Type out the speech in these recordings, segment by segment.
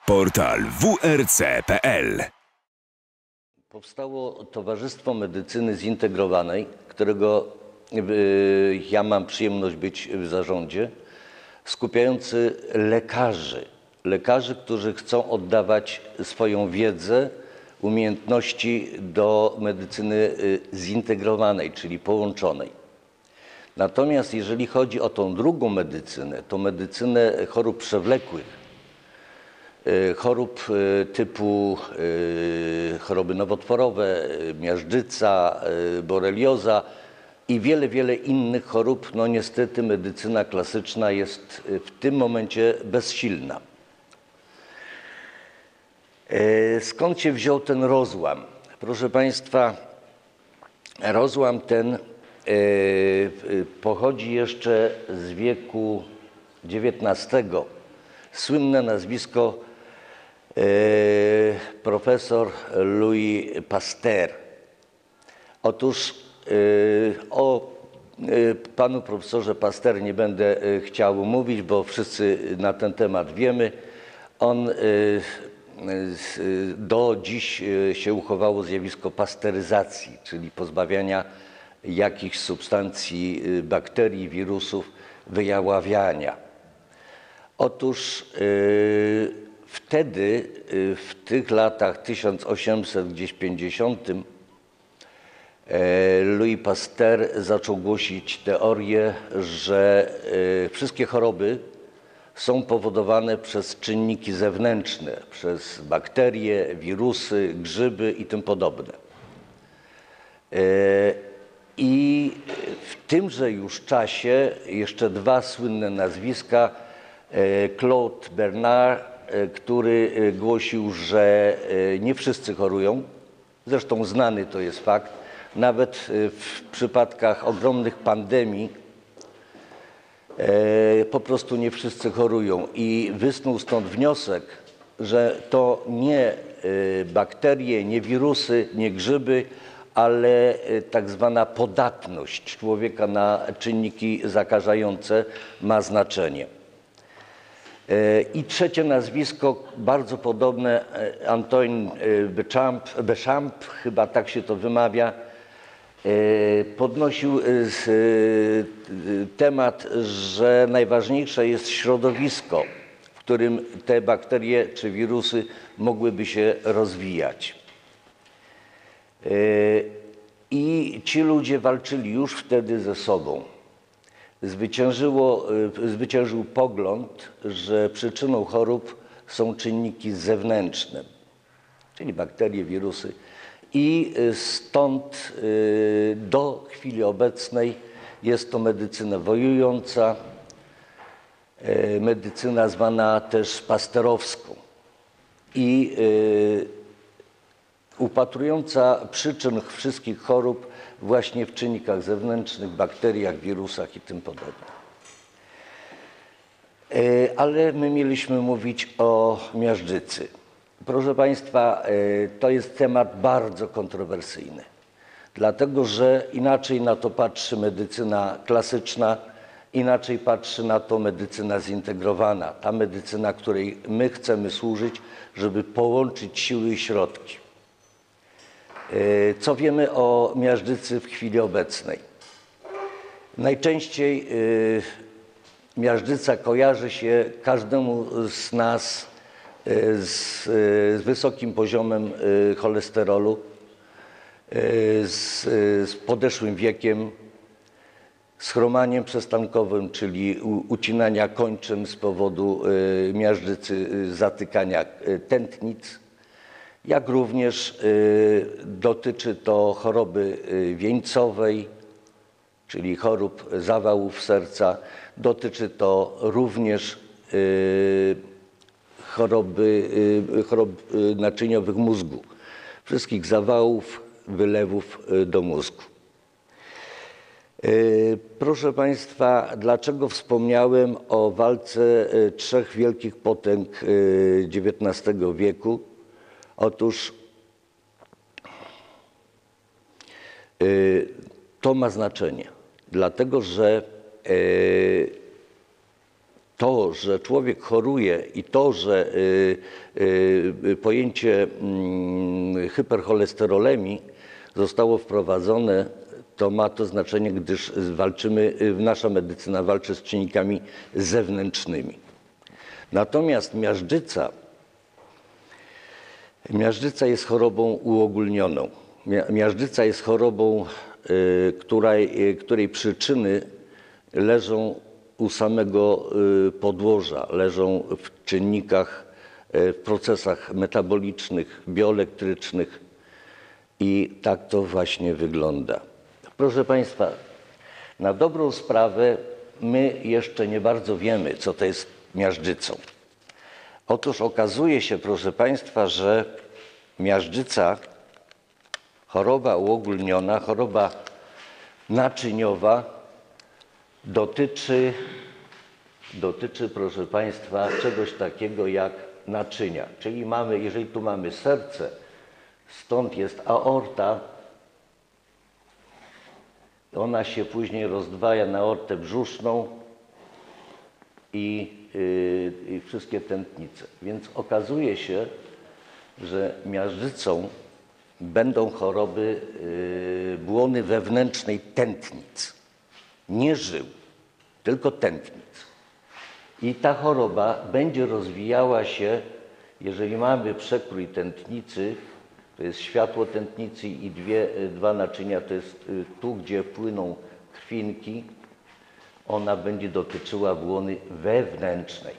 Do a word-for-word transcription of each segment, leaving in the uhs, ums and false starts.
Portal w r c kropka p l. Powstało Towarzystwo Medycyny Zintegrowanej, którego ja mam przyjemność być w zarządzie, skupiający lekarzy, lekarzy, którzy chcą oddawać swoją wiedzę, umiejętności do medycyny zintegrowanej, czyli połączonej. Natomiast jeżeli chodzi o tą drugą medycynę, to medycynę chorób przewlekłych, chorób typu choroby nowotworowe, miażdżyca, borelioza i wiele, wiele innych chorób, no niestety medycyna klasyczna jest w tym momencie bezsilna. Skąd się wziął ten rozłam? Proszę Państwa, rozłam ten pochodzi jeszcze z wieku dziewiętnastego. Słynne nazwisko profesor Louis Pasteur. Otóż o panu profesorze Pasteur nie będę chciał mówić, bo wszyscy na ten temat wiemy. On do dziś się uchowało zjawisko pasteryzacji, czyli pozbawiania jakichś substancji, bakterii, wirusów, wyjaławiania. Otóż yy, wtedy, yy, w tych latach tysiąc osiemset pięćdziesiątym yy, Louis Pasteur zaczął głosić teorię, że yy, wszystkie choroby są powodowane przez czynniki zewnętrzne, przez bakterie, wirusy, grzyby i tym podobne. Yy, I w tymże już czasie jeszcze dwa słynne nazwiska, Claude Bernard, który głosił, że nie wszyscy chorują. Zresztą znany to jest fakt. Nawet w przypadkach ogromnych pandemii po prostu nie wszyscy chorują. I wysnuł stąd wniosek, że to nie bakterie, nie wirusy, nie grzyby, ale tak zwana podatność człowieka na czynniki zakażające ma znaczenie. I trzecie nazwisko, bardzo podobne, Antoine Béchamp, Béchamp, chyba tak się to wymawia, podnosił temat, że najważniejsze jest środowisko, w którym te bakterie czy wirusy mogłyby się rozwijać. I ci ludzie walczyli już wtedy ze sobą. Zwyciężyło, zwyciężył pogląd, że przyczyną chorób są czynniki zewnętrzne, czyli bakterie, wirusy. I stąd do chwili obecnej jest to medycyna wojująca, medycyna zwana też pasteurowską i upatrująca przyczyn wszystkich chorób właśnie w czynnikach zewnętrznych, bakteriach, wirusach i tym podobne. Ale my mieliśmy mówić o miażdżycy. Proszę Państwa, to jest temat bardzo kontrowersyjny, dlatego że inaczej na to patrzy medycyna klasyczna, inaczej patrzy na to medycyna zintegrowana, ta medycyna, której my chcemy służyć, żeby połączyć siły i środki. Co wiemy o miażdżycy w chwili obecnej? Najczęściej miażdżyca kojarzy się każdemu z nas z, z wysokim poziomem cholesterolu, z, z podeszłym wiekiem, z chromaniem przestankowym, czyli ucinania kończyn z powodu miażdżycy, zatykania tętnic. Jak również dotyczy to choroby wieńcowej, czyli chorób zawałów serca. Dotyczy to również choroby, chorób naczyniowych mózgu, wszystkich zawałów, wylewów do mózgu. Proszę Państwa, dlaczego wspomniałem o walce trzech wielkich potęg dziewiętnastego wieku? Otóż to ma znaczenie, dlatego że to, że człowiek choruje i to, że y, y, pojęcie y, hypercholesterolemii zostało wprowadzone, to ma to znaczenie, gdyż walczymy, nasza medycyna walczy z czynnikami zewnętrznymi. Natomiast miażdżyca, miażdżyca jest chorobą uogólnioną. Miażdżyca jest chorobą, y, której, y, której przyczyny leżą u samego podłoża, leżą w czynnikach, w procesach metabolicznych, bioelektrycznych i tak to właśnie wygląda. Proszę Państwa, na dobrą sprawę my jeszcze nie bardzo wiemy, co to jest miażdżycą. Otóż okazuje się, proszę Państwa, że miażdżyca, choroba uogólniona, choroba naczyniowa, Dotyczy, dotyczy, proszę Państwa, czegoś takiego jak naczynia. Czyli mamy, jeżeli tu mamy serce, stąd jest aorta, ona się później rozdwaja na aortę brzuszną i, yy, i wszystkie tętnice. Więc okazuje się, że miażdżycą będą choroby yy, błony wewnętrznej tętnic. Nie żył, tylko tętnic. I ta choroba będzie rozwijała się, jeżeli mamy przekrój tętnicy, to jest światło tętnicy i dwie, dwa naczynia, to jest tu, gdzie płyną krwinki, ona będzie dotyczyła błony wewnętrznej.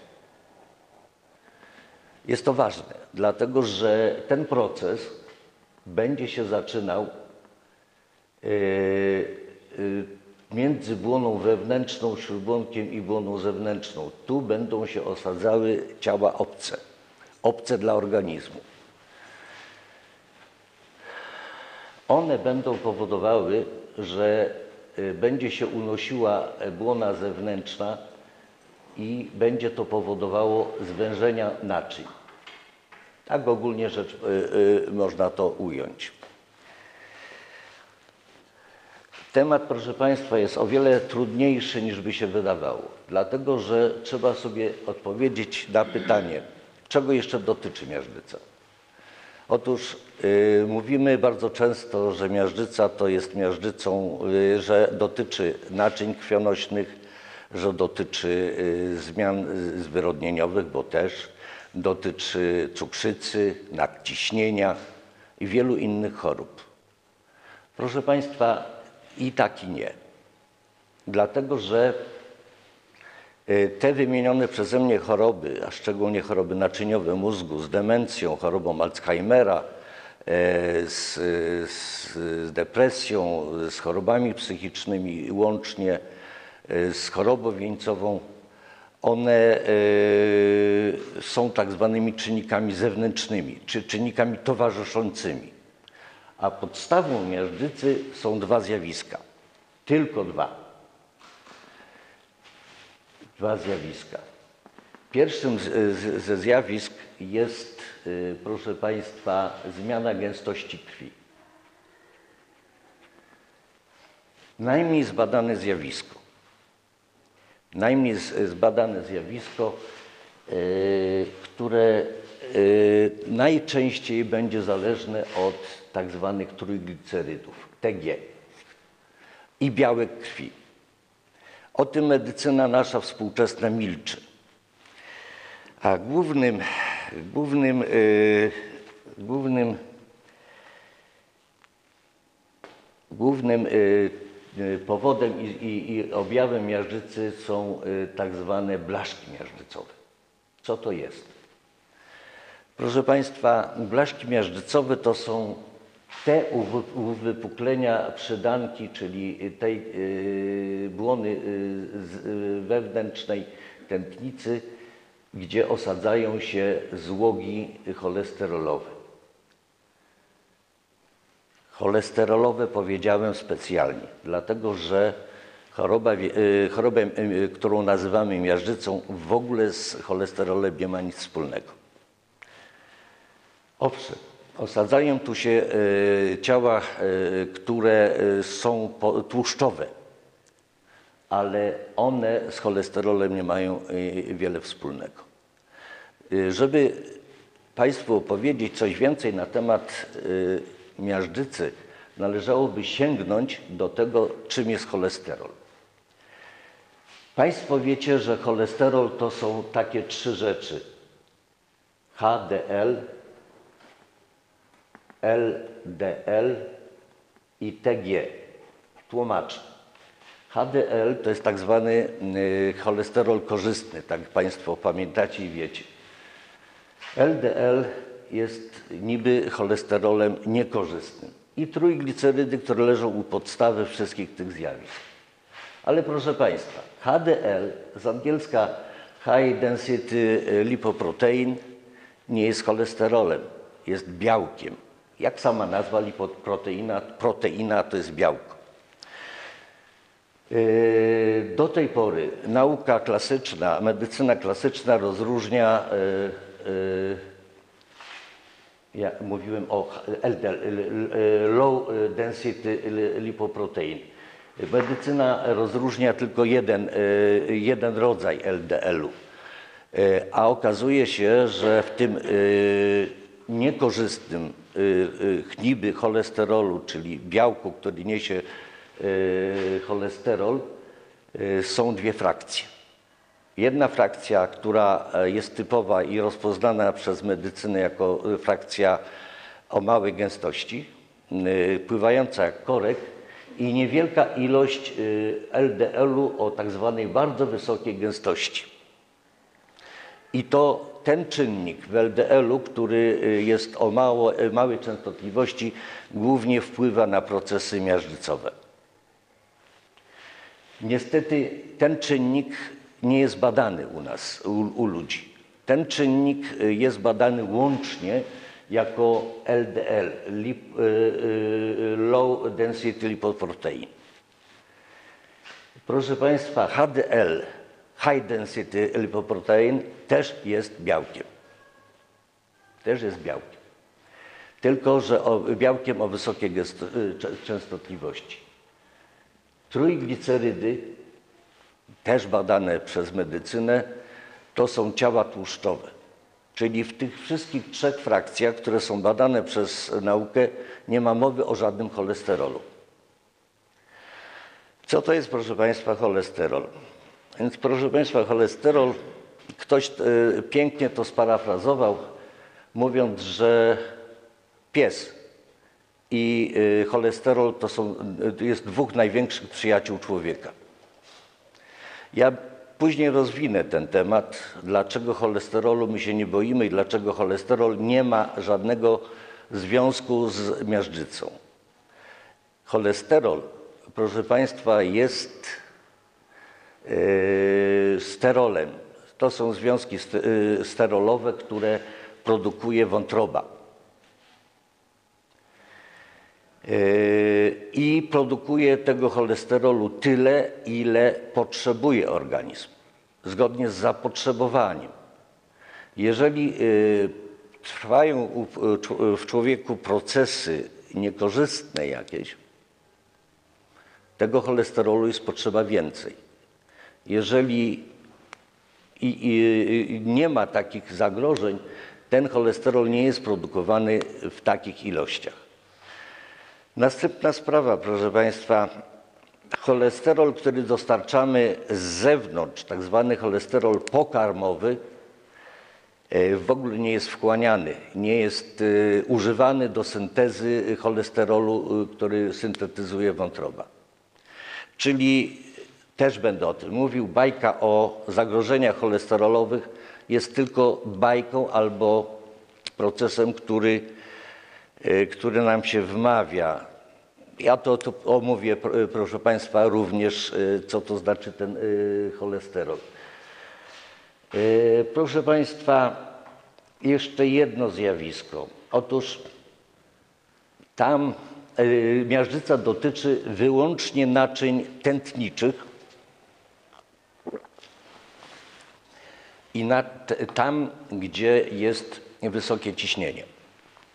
Jest to ważne, dlatego że ten proces będzie się zaczynał yy, yy, między błoną wewnętrzną, śródbłonkiem i błoną zewnętrzną. Tu będą się osadzały ciała obce, obce dla organizmu. One będą powodowały, że będzie się unosiła błona zewnętrzna i będzie to powodowało zwężenia naczyń. Tak ogólnie rzecz yy, można to ująć. Temat, proszę Państwa, jest o wiele trudniejszy, niż by się wydawało, dlatego że trzeba sobie odpowiedzieć na pytanie, czego jeszcze dotyczy miażdżyca. Otóż yy, mówimy bardzo często, że miażdżyca to jest miażdżycą, yy, że dotyczy naczyń krwionośnych, że dotyczy yy, zmian zwyrodnieniowych, bo też dotyczy cukrzycy, nadciśnienia i wielu innych chorób. Proszę Państwa, i tak i nie. Dlatego, że te wymienione przeze mnie choroby, a szczególnie choroby naczyniowe mózgu z demencją, chorobą Alzheimera, z, z, z depresją, z chorobami psychicznymi łącznie, z chorobą wieńcową, one są tak zwanymi czynnikami zewnętrznymi, czy czynnikami towarzyszącymi. A podstawą miażdżycy są dwa zjawiska. Tylko dwa. Dwa zjawiska. Pierwszym z, z, ze zjawisk jest, y, proszę Państwa, zmiana gęstości krwi. Najmniej zbadane zjawisko. Najmniej z, zbadane zjawisko, y, które y, najczęściej będzie zależne od tak zwanych trójglicerydów, T G i białek krwi. O tym medycyna nasza współczesna milczy. A głównym, głównym, yy, głównym, głównym yy, powodem i, i, i objawem miażdżycy są yy, tak zwane blaszki miażdżycowe. Co to jest? Proszę Państwa, blaszki miażdżycowe to są te uwypuklenia przydanki, czyli tej błony wewnętrznej tętnicy, gdzie osadzają się złogi cholesterolowe. Cholesterolowe powiedziałem specjalnie, dlatego że choroba, chorobę, którą nazywamy miażdżycą, w ogóle z cholesterolem nie ma nic wspólnego. Owszem, osadzają tu się y, ciała, y, które y, są po, tłuszczowe, ale one z cholesterolem nie mają wiele wspólnego. Żeby Państwu opowiedzieć coś więcej na temat miażdżycy, należałoby sięgnąć do tego, czym jest cholesterol. Państwo wiecie, że cholesterol to są takie trzy rzeczy: H D L, L D L i T G. Tłumaczę. H D L to jest tak zwany cholesterol korzystny, tak Państwo pamiętacie i wiecie. L D L jest niby cholesterolem niekorzystnym i trójglicerydy, które leżą u podstawy wszystkich tych zjawisk. Ale proszę Państwa, H D L z angielska High Density Lipoprotein nie jest cholesterolem, jest białkiem. Jak sama nazwa lipoproteina, proteina to jest białko. Do tej pory nauka klasyczna, medycyna klasyczna rozróżnia, ja mówiłem o L D L, Low Density Lipoprotein. Medycyna rozróżnia tylko jeden, jeden rodzaj L D L-u, a okazuje się, że w tym niekorzystnym niby cholesterolu, czyli białku, który niesie cholesterol, są dwie frakcje. Jedna frakcja, która jest typowa i rozpoznana przez medycynę jako frakcja o małej gęstości, pływająca jak korek, i niewielka ilość L D L-u o tak zwanej bardzo wysokiej gęstości. I to ten czynnik w L D L-u, który jest o mało, małej częstotliwości, głównie wpływa na procesy miażdżycowe. Niestety ten czynnik nie jest badany u nas, u, u ludzi. Ten czynnik jest badany łącznie jako L D L, lip, Low Density Lipoprotein. Proszę Państwa, H D L, High Density Lipoprotein, też jest białkiem. Też jest białkiem. Tylko że o, białkiem o wysokiej częstotliwości. Trójglicerydy, też badane przez medycynę, to są ciała tłuszczowe. Czyli w tych wszystkich trzech frakcjach, które są badane przez naukę, nie ma mowy o żadnym cholesterolu. Co to jest, proszę Państwa, cholesterol? Więc, proszę Państwa, cholesterol, ktoś y, pięknie to sparafrazował, mówiąc, że pies i y, cholesterol to są, y, jest dwóch największych przyjaciół człowieka. Ja później rozwinę ten temat, dlaczego cholesterolu my się nie boimy i dlaczego cholesterol nie ma żadnego związku z miażdżycą. Cholesterol, proszę Państwa, jest yy, sterolem. To są związki sterolowe, które produkuje wątroba. I produkuje tego cholesterolu tyle, ile potrzebuje organizm, zgodnie z zapotrzebowaniem. Jeżeli trwają w człowieku procesy niekorzystne jakieś, tego cholesterolu jest potrzeba więcej. Jeżeli i, i, nie ma takich zagrożeń, ten cholesterol nie jest produkowany w takich ilościach. Następna sprawa, proszę Państwa, cholesterol, który dostarczamy z zewnątrz, tak zwany cholesterol pokarmowy, w ogóle nie jest wchłaniany, nie jest używany do syntezy cholesterolu, który syntetyzuje wątroba. Czyli też będę o tym mówił, bajka o zagrożeniach cholesterolowych jest tylko bajką albo procesem, który, który nam się wmawia. Ja to, to omówię, proszę Państwa, również, co to znaczy ten cholesterol. Proszę Państwa, jeszcze jedno zjawisko. Otóż tam miażdżyca dotyczy wyłącznie naczyń tętniczych i na, tam, gdzie jest wysokie ciśnienie.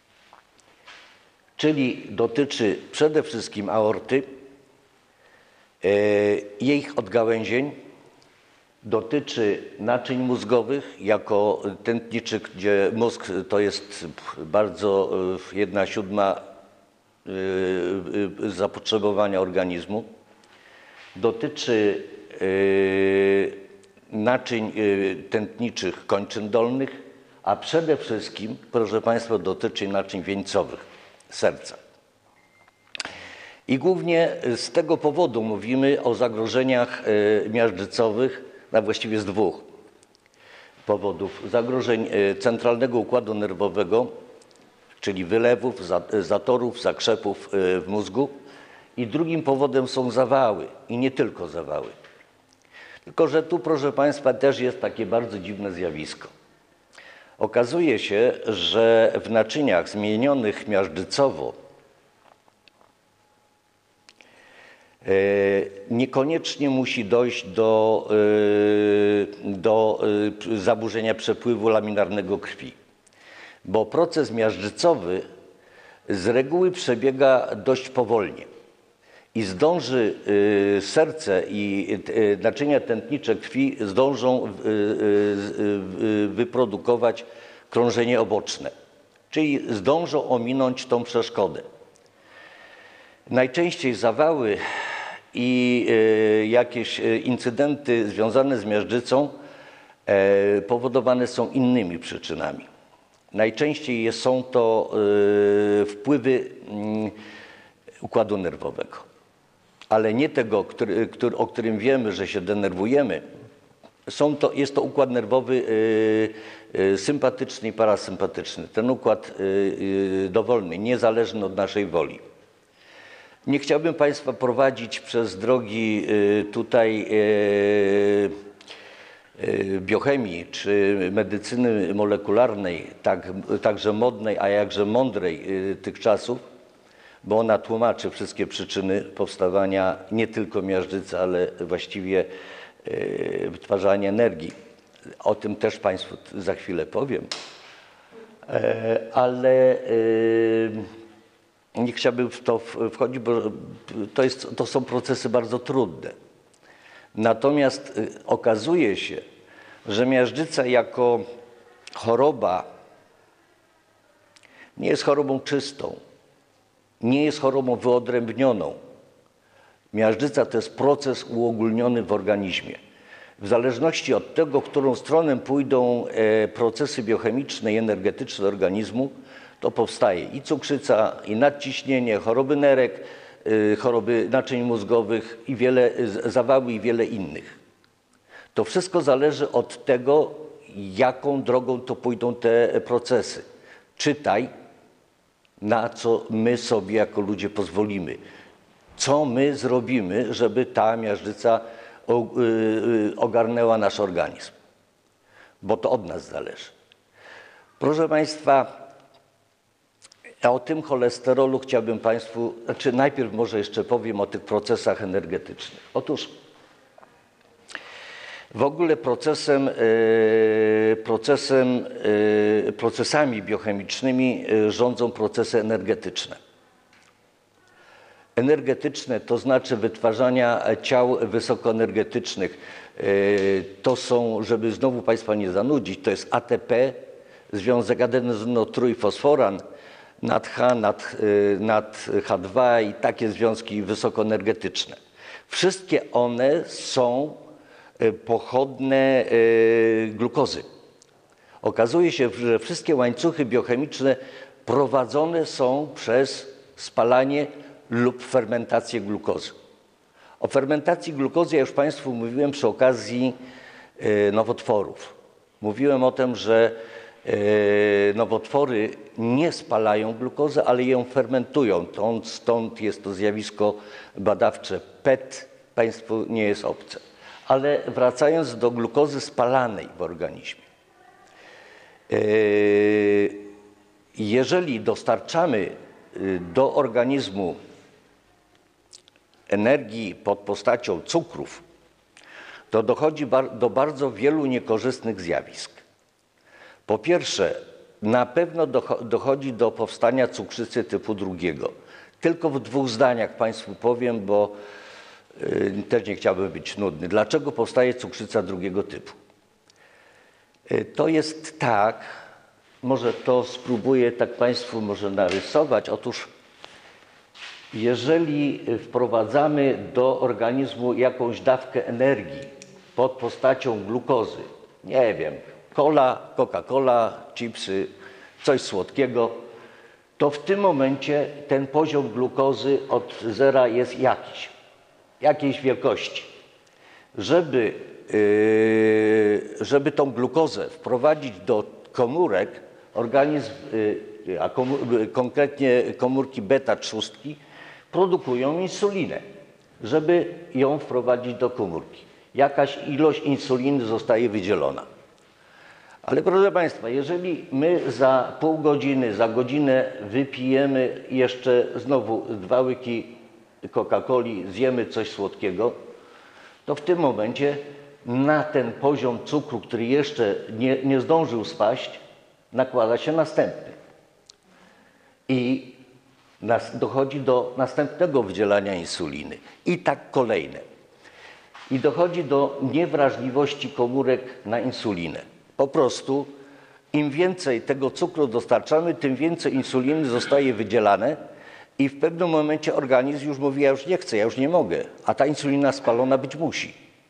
Czyli dotyczy przede wszystkim aorty, Jej odgałęzień dotyczy naczyń mózgowych jako tętniczych, gdzie mózg to jest bardzo jedna siódma zapotrzebowania organizmu. Dotyczy naczyń tętniczych kończyn dolnych, a przede wszystkim, proszę Państwa, dotyczy naczyń wieńcowych, serca. I głównie z tego powodu mówimy o zagrożeniach miażdżycowych, a właściwie z dwóch powodów. Zagrożeń centralnego układu nerwowego, czyli wylewów, zatorów, zakrzepów w mózgu. I drugim powodem są zawały i nie tylko zawały. Tylko że tu, proszę Państwa, też jest takie bardzo dziwne zjawisko. Okazuje się, że w naczyniach zmienionych miażdżycowo niekoniecznie musi dojść do, do zaburzenia przepływu laminarnego krwi, bo proces miażdżycowy z reguły przebiega dość powolnie i zdąży serce i naczynia tętnicze krwi zdążą wyprodukować krążenie oboczne, czyli zdążą ominąć tą przeszkodę. Najczęściej zawały i jakieś incydenty związane z miażdżycą powodowane są innymi przyczynami. Najczęściej są to wpływy układu nerwowego, ale nie tego, który, który, o którym wiemy, że się denerwujemy. Są to, jest to układ nerwowy sympatyczny i parasympatyczny. Ten układ dowolny, niezależny od naszej woli. Nie chciałbym Państwa prowadzić przez drogi tutaj biochemii czy medycyny molekularnej, tak, także modnej, a jakże mądrej tych czasów, bo ona tłumaczy wszystkie przyczyny powstawania nie tylko miażdżycy, ale właściwie wytwarzania energii. O tym też Państwu za chwilę powiem. Ale nie chciałbym w to wchodzić, bo to, jest, to są procesy bardzo trudne. Natomiast okazuje się, że miażdżyca jako choroba nie jest chorobą czystą, nie jest chorobą wyodrębnioną. Miażdżyca to jest proces uogólniony w organizmie. W zależności od tego, w którą stronę pójdą procesy biochemiczne i energetyczne organizmu, to powstaje i cukrzyca, i nadciśnienie, choroby nerek, choroby naczyń mózgowych i wiele, zawały i wiele innych. To wszystko zależy od tego, jaką drogą to pójdą te procesy. Czytaj, na co my sobie jako ludzie pozwolimy. Co my zrobimy, żeby ta miażdżyca ogarnęła nasz organizm. Bo to od nas zależy. Proszę Państwa, a o tym cholesterolu chciałbym Państwu, znaczy najpierw może jeszcze powiem o tych procesach energetycznych. Otóż w ogóle procesem, procesem, procesami biochemicznymi rządzą procesy energetyczne. Energetyczne to znaczy wytwarzania ciał wysokoenergetycznych. To są, żeby znowu Państwa nie zanudzić, to jest A T P, związek adenozyno-trójfosforan, nad H, nad, nad H dwa i takie związki wysokoenergetyczne. Wszystkie one są pochodne glukozy. Okazuje się, że wszystkie łańcuchy biochemiczne prowadzone są przez spalanie lub fermentację glukozy. O fermentacji glukozy ja już Państwu mówiłem przy okazji nowotworów. Mówiłem o tym, że nowotwory nie spalają glukozy, ale ją fermentują. Stąd jest to zjawisko badawcze P E T, Państwu nie jest obce. Ale wracając do glukozy spalanej w organizmie. Jeżeli dostarczamy do organizmu energii pod postacią cukrów, to dochodzi do bardzo wielu niekorzystnych zjawisk. Po pierwsze, na pewno dochodzi do powstania cukrzycy typu drugiego. Tylko w dwóch zdaniach Państwu powiem, bo Też nie chciałbym być nudny. Dlaczego powstaje cukrzyca drugiego typu? To jest tak, może to spróbuję tak Państwu może narysować. Otóż jeżeli wprowadzamy do organizmu jakąś dawkę energii pod postacią glukozy, nie wiem, cola, Coca-Cola, chipsy, coś słodkiego, to w tym momencie ten poziom glukozy od zera jest jakiś, jakiejś wielkości. Żeby, yy, żeby tą glukozę wprowadzić do komórek, organizm, yy, a komór, konkretnie komórki beta trzustki, produkują insulinę, żeby ją wprowadzić do komórki. Jakaś ilość insuliny zostaje wydzielona. Ale proszę Państwa, jeżeli my za pół godziny, za godzinę wypijemy jeszcze znowu dwa łyki Coca-Coli, zjemy coś słodkiego, to w tym momencie na ten poziom cukru, który jeszcze nie, nie zdążył spaść, nakłada się następny. I nas, dochodzi do następnego wydzielania insuliny. I tak kolejne. I dochodzi do niewrażliwości komórek na insulinę. Po prostu im więcej tego cukru dostarczamy, tym więcej insuliny zostaje wydzielane i w pewnym momencie organizm już mówi, ja już nie chcę, ja już nie mogę, a ta insulina spalona być musi.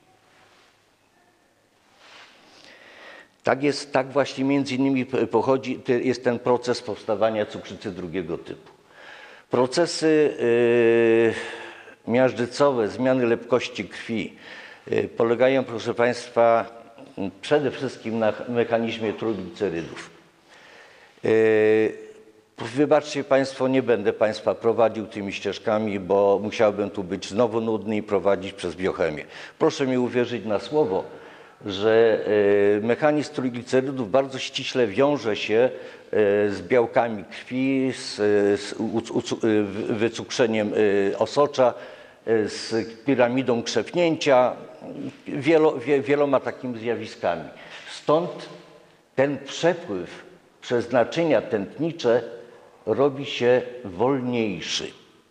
Tak jest, tak właśnie między innymi pochodzi, jest ten proces powstawania cukrzycy drugiego typu. Procesy yy, miażdżycowe, zmiany lepkości krwi yy, polegają, proszę Państwa, przede wszystkim na mechanizmie trójglicerydów. Yy, wybaczcie Państwo, nie będę Państwa prowadził tymi ścieżkami, bo musiałbym tu być znowu nudny i prowadzić przez biochemię. Proszę mi uwierzyć na słowo, że yy, mechanizm trójglicerydów bardzo ściśle wiąże się yy, z białkami krwi, z, z u, u, wycukrzeniem yy, osocza, z piramidą krzepnięcia, wielo, wie, wieloma takimi zjawiskami. Stąd ten przepływ przez naczynia tętnicze robi się wolniejszy.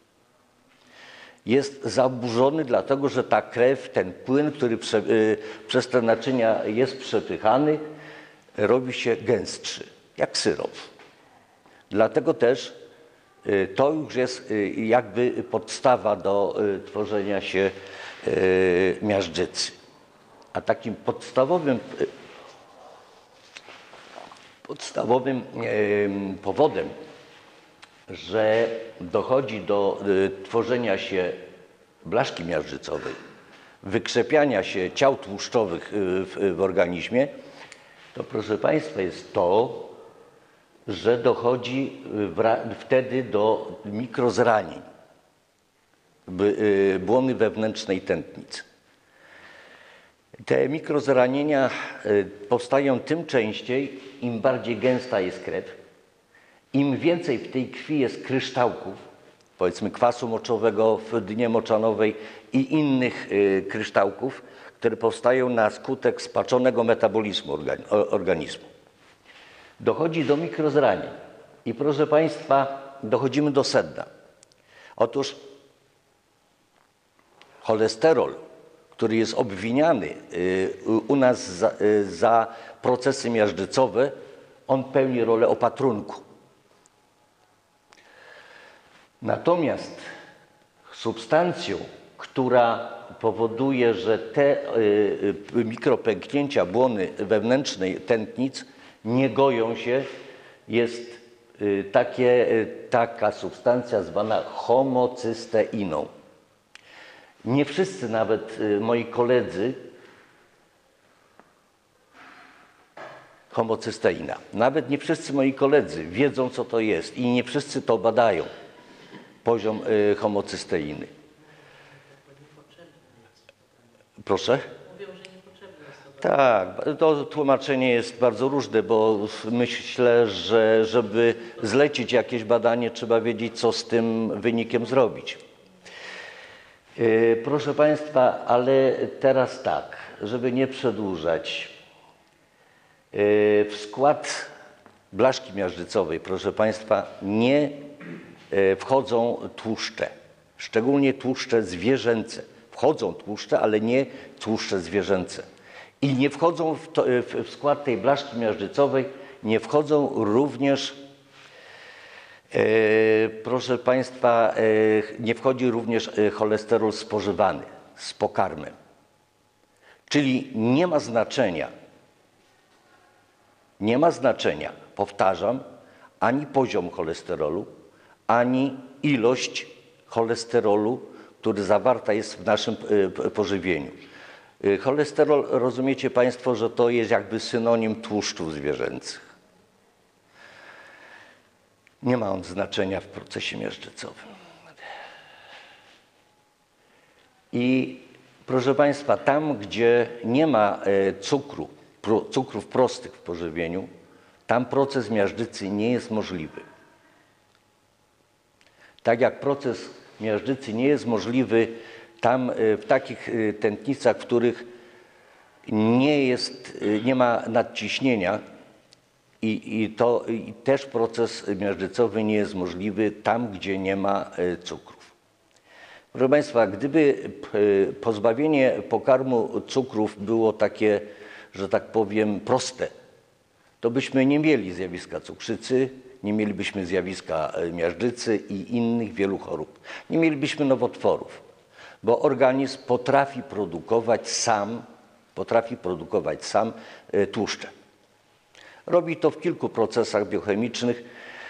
Jest zaburzony dlatego, że ta krew, ten płyn, który prze, y, przez te naczynia jest przepychany, robi się gęstszy, jak syrop. Dlatego też to już jest jakby podstawa do tworzenia się miażdżycy. A takim podstawowym, podstawowym powodem, że dochodzi do tworzenia się blaszki miażdżycowej, wykrzepiania się ciał tłuszczowych w, w organizmie, to proszę Państwa jest to, że dochodzi wtedy do mikrozranień błony wewnętrznej tętnicy. Te mikrozranienia powstają tym częściej, im bardziej gęsta jest krew, im więcej w tej krwi jest kryształków, powiedzmy kwasu moczowego w dnie moczanowej i innych kryształków, które powstają na skutek spaczonego metabolizmu organizmu. Dochodzi do mikrozranień i proszę Państwa, dochodzimy do sedna. Otóż cholesterol, który jest obwiniany u nas za, za procesy miażdżycowe, on pełni rolę opatrunku. Natomiast substancją, która powoduje, że te mikropęknięcia błony wewnętrznej tętnic nie goją się, jest takie, taka substancja zwana homocysteiną. Nie wszyscy, nawet moi koledzy, homocysteina, nawet nie wszyscy moi koledzy wiedzą, co to jest i nie wszyscy to badają, poziom homocysteiny. Proszę? Tak, to tłumaczenie jest bardzo różne, bo myślę, że żeby zlecić jakieś badanie, trzeba wiedzieć, co z tym wynikiem zrobić. Proszę Państwa, ale teraz tak, żeby nie przedłużać. W skład blaszki miażdżycowej, proszę Państwa, nie wchodzą tłuszcze, szczególnie tłuszcze zwierzęce. Wchodzą tłuszcze, ale nie tłuszcze zwierzęce. I nie wchodzą w, to, w skład tej blaszki miażdżycowej, nie wchodzą również, e, proszę Państwa, e, nie wchodzi również cholesterol spożywany z pokarmem. Czyli nie ma znaczenia, nie ma znaczenia, powtarzam, ani poziom cholesterolu, ani ilość cholesterolu, który zawarta jest w naszym pożywieniu. Cholesterol, rozumiecie Państwo, że to jest jakby synonim tłuszczów zwierzęcych. Nie ma on znaczenia w procesie miażdżycowym. I proszę Państwa, tam gdzie nie ma cukru, cukrów prostych w pożywieniu, tam proces miażdżycy nie jest możliwy. Tak jak proces miażdżycy nie jest możliwy tam w takich tętnicach, w których nie jest, nie ma nadciśnienia i, i to i też proces miażdżycowy nie jest możliwy tam, gdzie nie ma cukrów. Proszę Państwa, gdyby pozbawienie pokarmu cukrów było takie, że tak powiem, proste, to byśmy nie mieli zjawiska cukrzycy, nie mielibyśmy zjawiska miażdżycy i innych wielu chorób. Nie mielibyśmy nowotworów, bo organizm potrafi produkować sam, potrafi produkować sam tłuszcze. Robi to w kilku procesach biochemicznych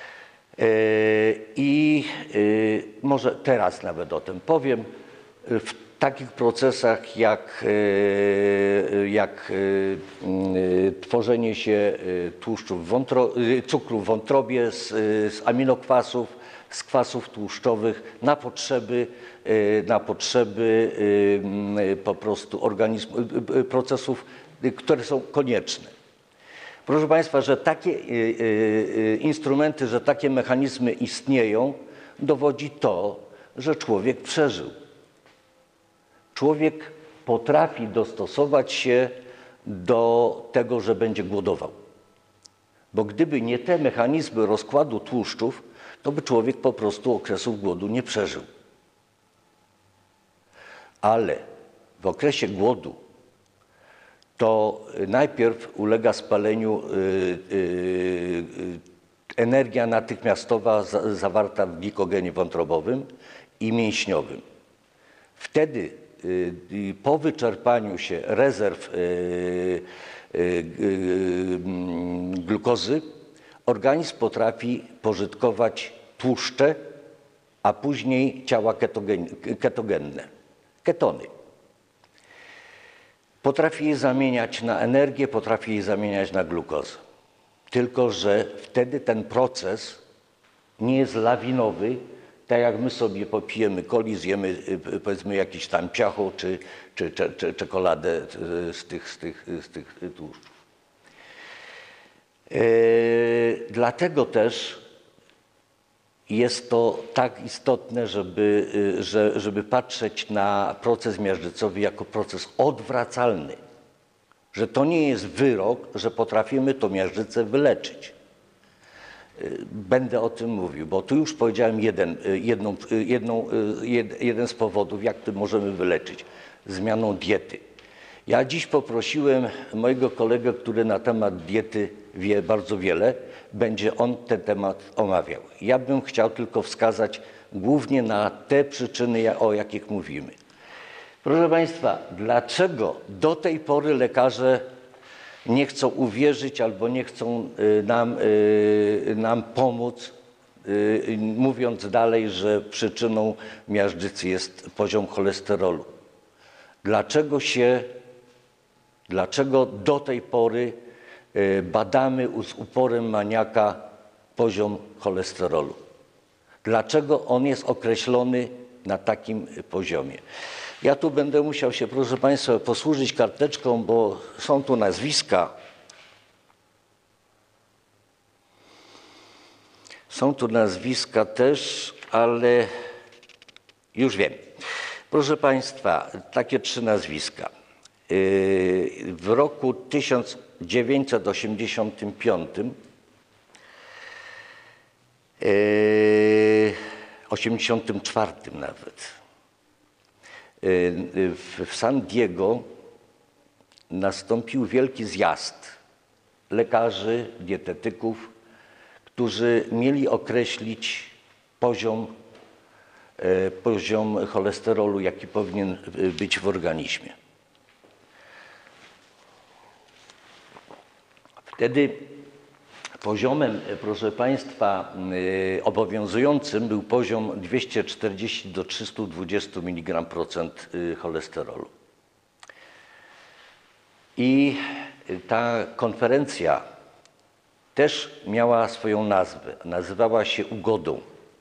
i może teraz nawet o tym powiem. W takich procesach jak, jak tworzenie się tłuszczów wątro, cukru w wątrobie z, z aminokwasów, z kwasów tłuszczowych na potrzeby, na potrzeby po prostu organizmu, procesów, które są konieczne. Proszę Państwa, że takie instrumenty, że takie mechanizmy istnieją, dowodzi to, że człowiek przeżył. Człowiek potrafi dostosować się do tego, że będzie głodował. Bo gdyby nie te mechanizmy rozkładu tłuszczów, to by człowiek po prostu okresów głodu nie przeżył. Ale w okresie głodu to najpierw ulega spaleniu energia natychmiastowa zawarta w glikogenie wątrobowym i mięśniowym. Wtedy po wyczerpaniu się rezerw glukozy organizm potrafi pożytkować tłuszcze, a później ciała ketogenne, ketony. Potrafi je zamieniać na energię, potrafi je zamieniać na glukozę. Tylko że wtedy ten proces nie jest lawinowy, tak jak my sobie popijemy coli, zjemy powiedzmy jakiś tam ciacho czy, czy, czy, czy czekoladę z tych, z tych, z tych tłuszczów. Yy, dlatego też jest to tak istotne, żeby, że, żeby patrzeć na proces miażdżycowy jako proces odwracalny. Że to nie jest wyrok, że potrafimy tą miażdżycę wyleczyć. Będę o tym mówił, bo tu już powiedziałem jeden, jedną, jedną, jed, jeden z powodów, jak to możemy wyleczyć. Zmianą diety. Ja dziś poprosiłem mojego kolegę, który na temat diety wie bardzo wiele, będzie on ten temat omawiał. Ja bym chciał tylko wskazać głównie na te przyczyny, o jakich mówimy. Proszę Państwa, dlaczego do tej pory lekarze nie chcą uwierzyć albo nie chcą nam, nam pomóc, mówiąc dalej, że przyczyną miażdżycy jest poziom cholesterolu? Dlaczego się, dlaczego do tej pory badamy z uporem maniaka poziom cholesterolu? Dlaczego on jest określony na takim poziomie? Ja tu będę musiał się, proszę Państwa, posłużyć karteczką, bo są tu nazwiska. Są tu nazwiska też, ale już wiem. Proszę Państwa, takie trzy nazwiska. W roku tysiąc dziewięćset osiemdziesiątym piątym, osiemdziesiątym czwartym nawet, w San Diego nastąpił wielki zjazd lekarzy, dietetyków, którzy mieli określić poziom, poziom cholesterolu, jaki powinien być w organizmie. Wtedy poziomem, proszę Państwa, obowiązującym był poziom dwieście czterdzieści do trzystu dwudziestu miligramów procent cholesterolu. I ta konferencja też miała swoją nazwę. Nazywała się ugodą.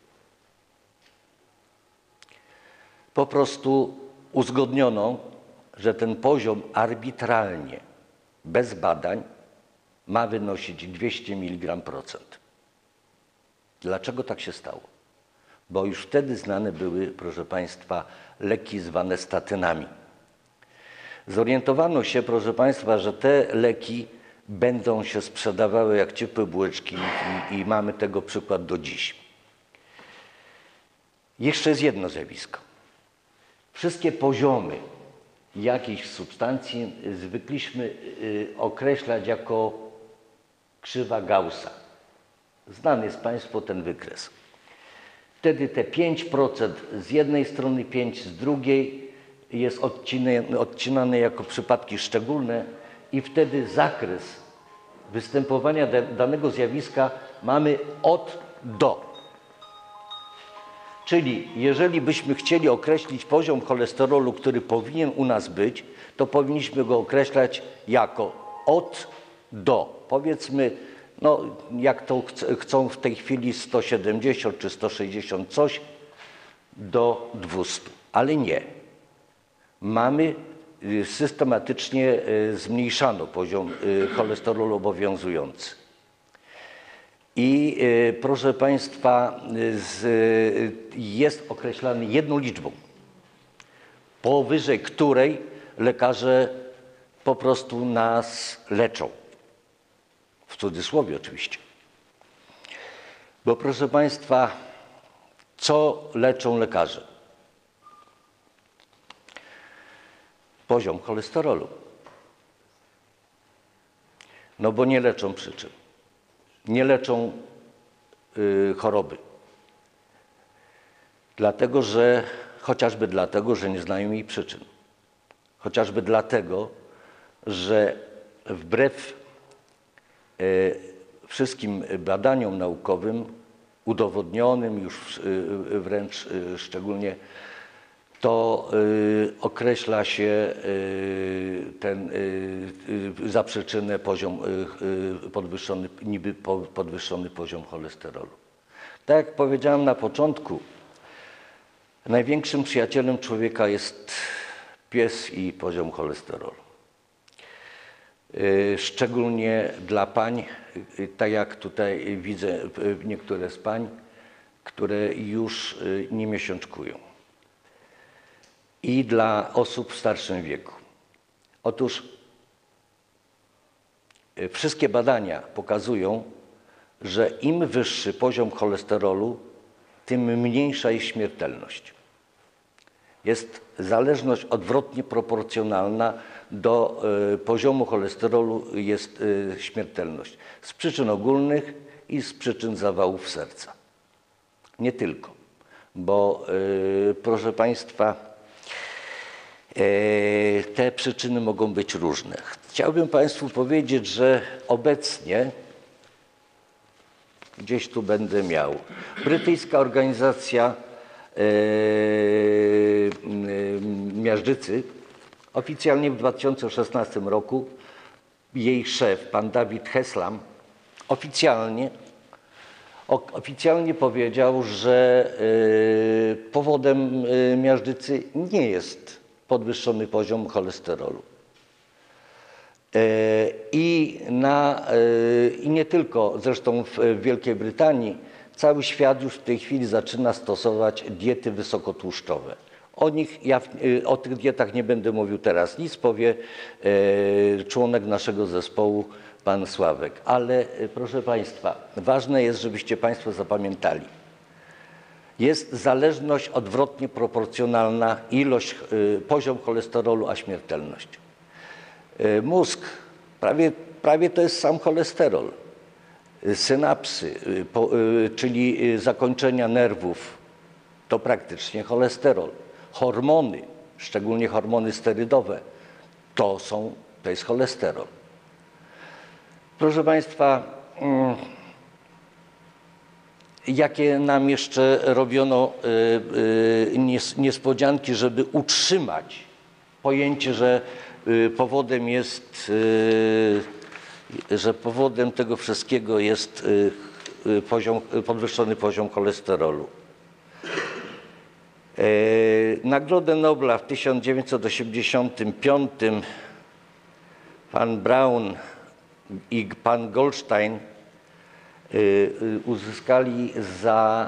Po prostu uzgodniono, że ten poziom arbitralnie, bez badań, ma wynosić dwieście miligramów procent. Dlaczego tak się stało? Bo już wtedy znane były, proszę Państwa, leki zwane statynami. Zorientowano się, proszę Państwa, że te leki będą się sprzedawały jak ciepłe bułeczki i, i mamy tego przykład do dziś. Jeszcze jest jedno zjawisko. Wszystkie poziomy jakiejś substancji zwykliśmy y, określać jako krzywa Gaussa. Znany jest Państwu ten wykres. Wtedy te pięć procent z jednej strony, pięć procent z drugiej jest odcinane, odcinane jako przypadki szczególne i wtedy zakres występowania danego zjawiska mamy od do. Czyli jeżeli byśmy chcieli określić poziom cholesterolu, który powinien u nas być, to powinniśmy go określać jako od do. Powiedzmy, no jak to chcą w tej chwili sto siedemdziesiąt czy sto sześćdziesiąt coś do dwustu. Ale nie. Mamy systematycznie zmniejszano poziom cholesterolu obowiązujący. I proszę Państwa, jest określany jedną liczbą, powyżej której lekarze po prostu nas leczą. W cudzysłowie oczywiście. Bo proszę Państwa, co leczą lekarze? Poziom cholesterolu. No bo nie leczą przyczyn. Nie leczą y, choroby. Dlatego, że chociażby dlatego, że nie znają jej przyczyn. Chociażby dlatego, że wbrew y, wszystkim badaniom naukowym, udowodnionym już y, wręcz y, szczególnie, to y, określa się y, ten, y, y, za przyczynę poziom y, y, podwyższony, niby po, podwyższony poziom cholesterolu. Tak jak powiedziałem na początku, największym przyjacielem człowieka jest pies i poziom cholesterolu. Y, szczególnie dla pań, y, tak jak tutaj widzę y, niektóre z pań, które już y, nie miesiączkują. I dla osób w starszym wieku. Otóż wszystkie badania pokazują, że im wyższy poziom cholesterolu, tym mniejsza jest śmiertelność. Jest zależność odwrotnie proporcjonalna do y, poziomu cholesterolu jest y, śmiertelność. Z przyczyn ogólnych i z przyczyn zawałów serca. Nie tylko, bo y, proszę Państwa, te przyczyny mogą być różne. Chciałbym Państwu powiedzieć, że obecnie, gdzieś tu będę miał, brytyjska organizacja miażdżycy oficjalnie w dwa tysiące szesnastym roku jej szef, pan David Heslam, oficjalnie, oficjalnie powiedział, że powodem miażdżycy nie jest podwyższony poziom cholesterolu. I, na, I nie tylko, zresztą w Wielkiej Brytanii, cały świat już w tej chwili zaczyna stosować diety wysokotłuszczowe. O nich, ja, o tych dietach nie będę mówił teraz nic, powie członek naszego zespołu, pan Sławek. Ale proszę Państwa, ważne jest, żebyście Państwo zapamiętali. jest zależność odwrotnie proporcjonalna ilość, poziom cholesterolu a śmiertelność. Mózg, prawie, prawie to jest sam cholesterol. Synapsy, czyli zakończenia nerwów, to praktycznie cholesterol. Hormony, szczególnie hormony sterydowe, to, są, to jest cholesterol. Proszę Państwa, jakie nam jeszcze robiono niespodzianki, żeby utrzymać pojęcie, że powodem jest, że powodem tego wszystkiego jest poziom, podwyższony poziom cholesterolu. Nagrodę Nobla w tysiąc dziewięćset osiemdziesiątym piątym pan Braun i pan Goldstein uzyskali za,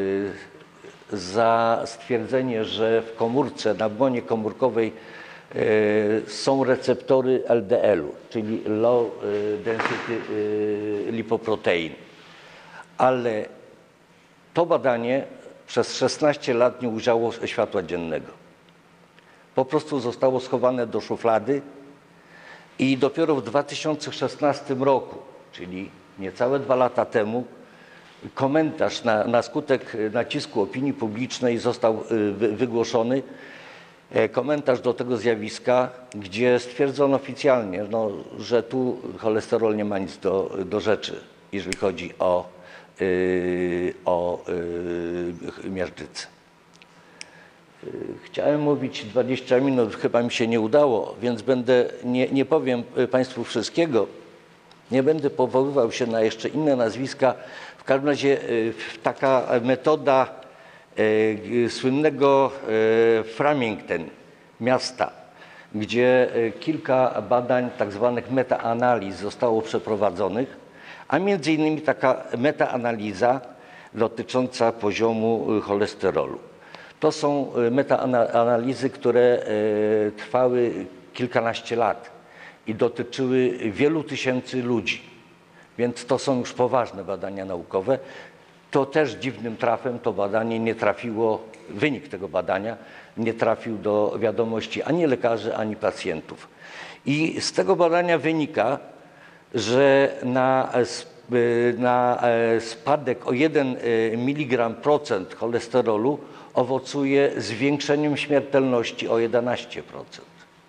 za stwierdzenie, że w komórce, na błonie komórkowej są receptory L D L-u, czyli Low Density Lipoprotein. Ale to badanie przez szesnaście lat nie ujrzało światła dziennego. Po prostu zostało schowane do szuflady i dopiero w dwa tysiące szesnastym roku, czyli niecałe dwa lata temu, komentarz na, na skutek nacisku opinii publicznej został wygłoszony. Komentarz do tego zjawiska, gdzie stwierdzono oficjalnie, no, że tu cholesterol nie ma nic do, do rzeczy, jeżeli chodzi o, yy, o yy, miażdżycę. Chciałem mówić dwadzieścia minut, chyba mi się nie udało, więc będę, nie, nie powiem Państwu wszystkiego. Nie będę powoływał się na jeszcze inne nazwiska. W każdym razie taka metoda słynnego Framingham miasta, gdzie kilka badań tak zwanych metaanaliz zostało przeprowadzonych, a między innymi taka metaanaliza dotycząca poziomu cholesterolu. To są metaanalizy, które trwały kilkanaście lat i dotyczyły wielu tysięcy ludzi, więc to są już poważne badania naukowe. To też dziwnym trafem to badanie nie trafiło, wynik tego badania nie trafił do wiadomości ani lekarzy, ani pacjentów. I z tego badania wynika, że na, na spadek o jeden miligram procent cholesterolu owocuje zwiększeniem śmiertelności o jedenaście procent.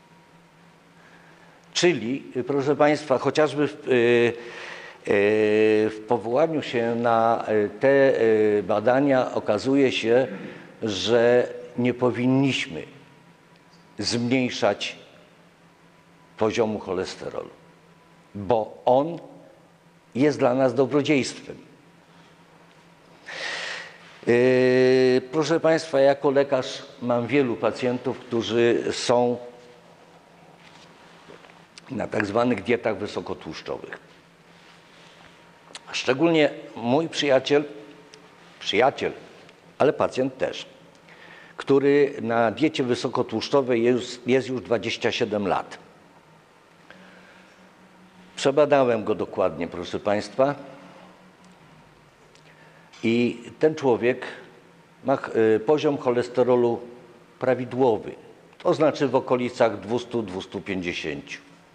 Czyli, proszę Państwa, chociażby w, w powołaniu się na te badania okazuje się, że nie powinniśmy zmniejszać poziomu cholesterolu, bo on jest dla nas dobrodziejstwem. Proszę Państwa, jako lekarz mam wielu pacjentów, którzy są na tak zwanych dietach wysokotłuszczowych. Szczególnie mój przyjaciel, przyjaciel, ale pacjent też, który na diecie wysokotłuszczowej jest, jest już dwadzieścia siedem lat. Przebadałem go dokładnie, proszę Państwa, i ten człowiek ma poziom cholesterolu prawidłowy, to znaczy w okolicach dwieście do dwustu pięćdziesięciu.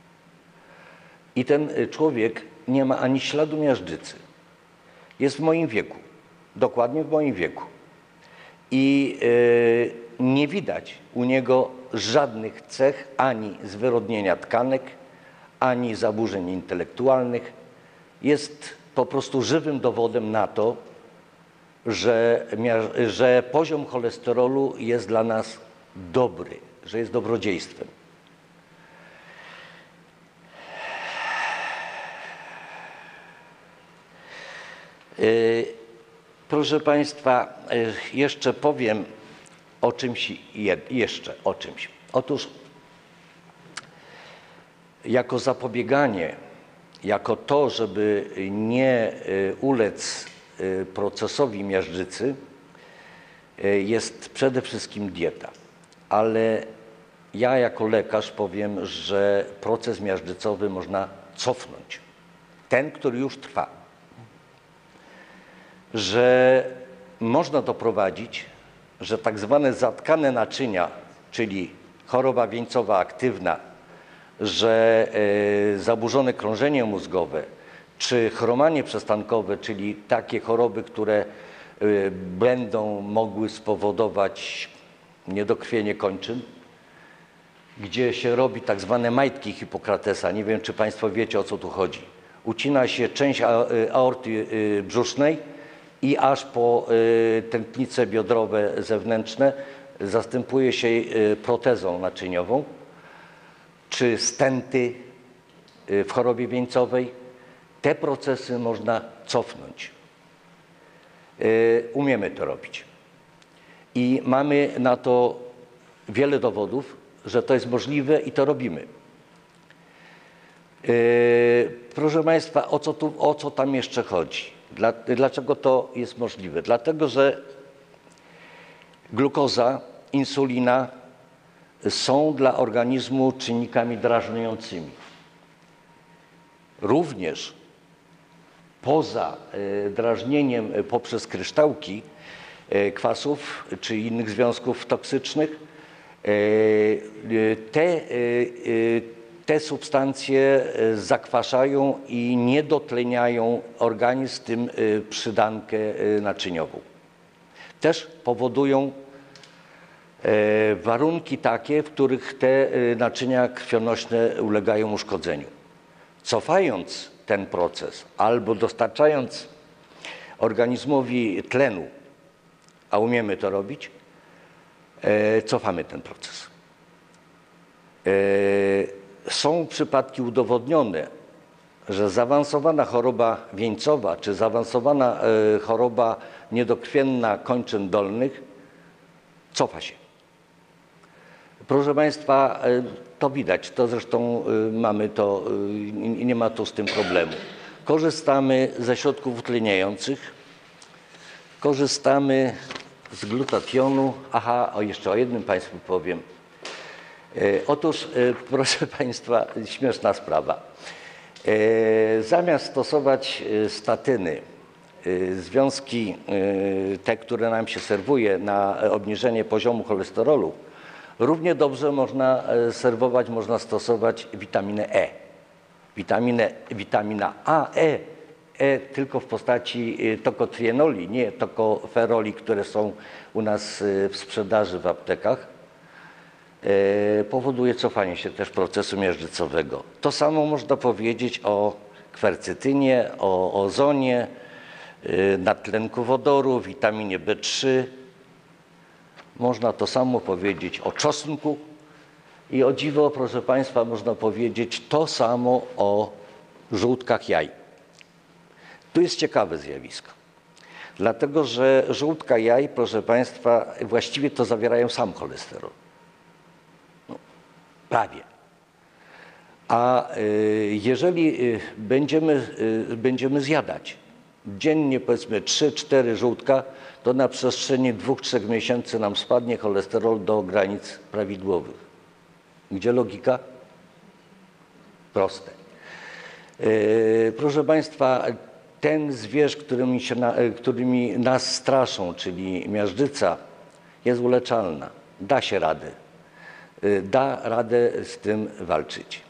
I ten człowiek nie ma ani śladu miażdżycy. Jest w moim wieku, dokładnie w moim wieku. I yy, nie widać u niego żadnych cech ani zwyrodnienia tkanek, ani zaburzeń intelektualnych. Jest po prostu żywym dowodem na to, że, że poziom cholesterolu jest dla nas dobry, że jest dobrodziejstwem. Proszę Państwa, jeszcze powiem o czymś, jeszcze o czymś. Otóż jako zapobieganie, jako to, żeby nie ulec procesowi miażdżycy, jest przede wszystkim dieta. Ale ja jako lekarz powiem, że proces miażdżycowy można cofnąć. Ten, który już trwa. Że można doprowadzić, że tak zwane zatkane naczynia, czyli choroba wieńcowa aktywna, że e, zaburzone krążenie mózgowe, czy chromanie przestankowe, czyli takie choroby, które e, będą mogły spowodować niedokrwienie kończyn, gdzie się robi tak zwane majtki Hipokratesa. Nie wiem, czy Państwo wiecie, o co tu chodzi. Ucina się część aorty brzusznej i aż po tętnice biodrowe zewnętrzne zastępuje się protezą naczyniową, czy stenty w chorobie wieńcowej. Te procesy można cofnąć. Umiemy to robić. I mamy na to wiele dowodów, że to jest możliwe i to robimy. Proszę Państwa, o co, tu, o co tam jeszcze chodzi? Dla, dlaczego to jest możliwe? Dlatego, że glukoza, insulina są dla organizmu czynnikami drażniącymi. Również poza drażnieniem poprzez kryształki kwasów czy innych związków toksycznych, te, te substancje zakwaszają i nie dotleniają organizm, w tym przydankę naczyniową. Też powodują warunki takie, w których te naczynia krwionośne ulegają uszkodzeniu. Cofając ten proces albo dostarczając organizmowi tlenu, a umiemy to robić, cofamy ten proces. Są przypadki udowodnione, że zaawansowana choroba wieńcowa czy zaawansowana choroba niedokrwienna kończyn dolnych cofa się. Proszę Państwa, to widać, to zresztą mamy to i nie ma tu z tym problemu. Korzystamy ze środków utleniających, korzystamy z glutationu. Aha, o jeszcze o jednym Państwu powiem. Otóż, proszę Państwa, śmieszna sprawa. Zamiast stosować statyny, związki te, które nam się serwuje na obniżenie poziomu cholesterolu, równie dobrze można serwować, można stosować witaminę E. Witaminę, witamina A, E, E tylko w postaci tokotrienoli, nie tokoferoli, które są u nas w sprzedaży w aptekach, powoduje cofanie się też procesu miażdżycowego. To samo można powiedzieć o kwercetynie, o ozonie, nadtlenku wodoru, witaminie B trzy. Można to samo powiedzieć o czosnku i o dziwo, proszę Państwa, można powiedzieć to samo o żółtkach jaj. Tu jest ciekawe zjawisko, dlatego że żółtka jaj, proszę Państwa, właściwie to zawierają sam cholesterol. No, prawie. A y, jeżeli y, będziemy, y, będziemy zjadać dziennie powiedzmy trzy cztery żółtka, to na przestrzeni dwóch trzech miesięcy nam spadnie cholesterol do granic prawidłowych. Gdzie logika? Proste. Yy, proszę Państwa, ten zwierz, którymi, się na, którymi nas straszą, czyli miażdżyca, jest uleczalna. Da się radę. Yy, da radę z tym walczyć.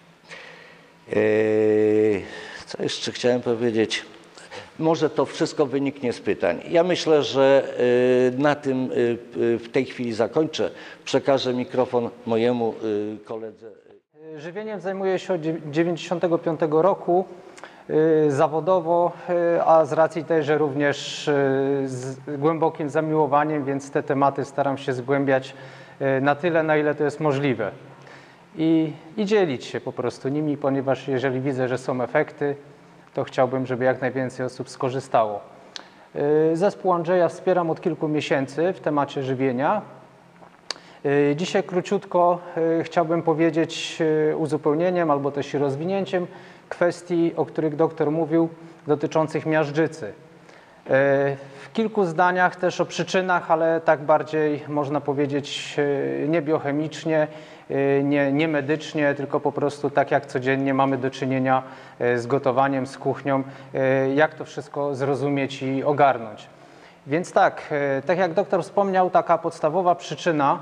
Yy, co jeszcze chciałem powiedzieć? Może to wszystko wyniknie z pytań. Ja myślę, że na tym w tej chwili zakończę. Przekażę mikrofon mojemu koledze. Żywieniem zajmuję się od dziewięćdziesiątego piątego roku zawodowo, a z racji tej, że również z głębokim zamiłowaniem, więc te tematy staram się zgłębiać na tyle, na ile to jest możliwe. I, i dzielić się po prostu nimi, ponieważ jeżeli widzę, że są efekty, to chciałbym, żeby jak najwięcej osób skorzystało. Zespół Andrzeja wspieram od kilku miesięcy w temacie żywienia. Dzisiaj króciutko chciałbym powiedzieć uzupełnieniem albo też rozwinięciem kwestii, o których doktor mówił, dotyczących miażdżycy. W kilku zdaniach też o przyczynach, ale tak bardziej można powiedzieć nie biochemicznie, nie, nie medycznie, tylko po prostu tak jak codziennie mamy do czynienia z gotowaniem, z kuchnią, jak to wszystko zrozumieć i ogarnąć. Więc tak, tak jak doktor wspomniał, taka podstawowa przyczyna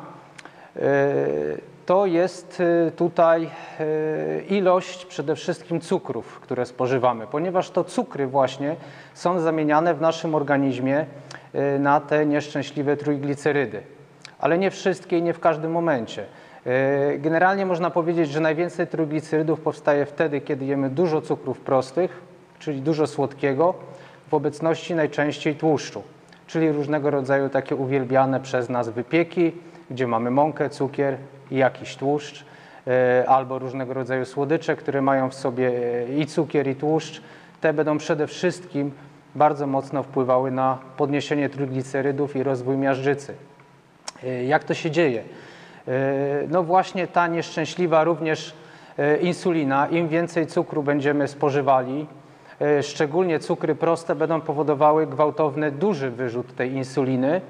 to jest tutaj ilość przede wszystkim cukrów, które spożywamy, ponieważ to cukry właśnie są zamieniane w naszym organizmie na te nieszczęśliwe trójglicerydy. Ale nie wszystkie i nie w każdym momencie. Generalnie można powiedzieć, że najwięcej trójglicerydów powstaje wtedy, kiedy jemy dużo cukrów prostych, czyli dużo słodkiego, w obecności najczęściej tłuszczu, czyli różnego rodzaju takie uwielbiane przez nas wypieki, gdzie mamy mąkę, cukier i jakiś tłuszcz, albo różnego rodzaju słodycze, które mają w sobie i cukier, i tłuszcz. Te będą przede wszystkim bardzo mocno wpływały na podniesienie trójglicerydów i rozwój miażdżycy. Jak to się dzieje? No właśnie ta nieszczęśliwa również insulina, im więcej cukru będziemy spożywali, szczególnie cukry proste, będą powodowały gwałtowny, duży wyrzut tej insuliny.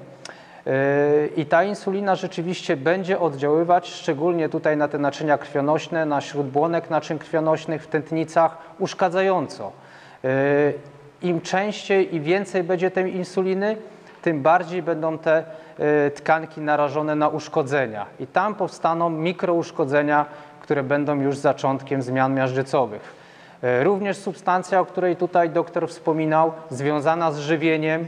I ta insulina rzeczywiście będzie oddziaływać szczególnie tutaj na te naczynia krwionośne, na śródbłonek naczyń krwionośnych w tętnicach uszkadzająco. Im częściej i więcej będzie tej insuliny, tym bardziej będą te tkanki narażone na uszkodzenia. I tam powstaną mikrouszkodzenia, które będą już zaczątkiem zmian miażdżycowych. Również substancja, o której tutaj doktor wspominał, związana z żywieniem,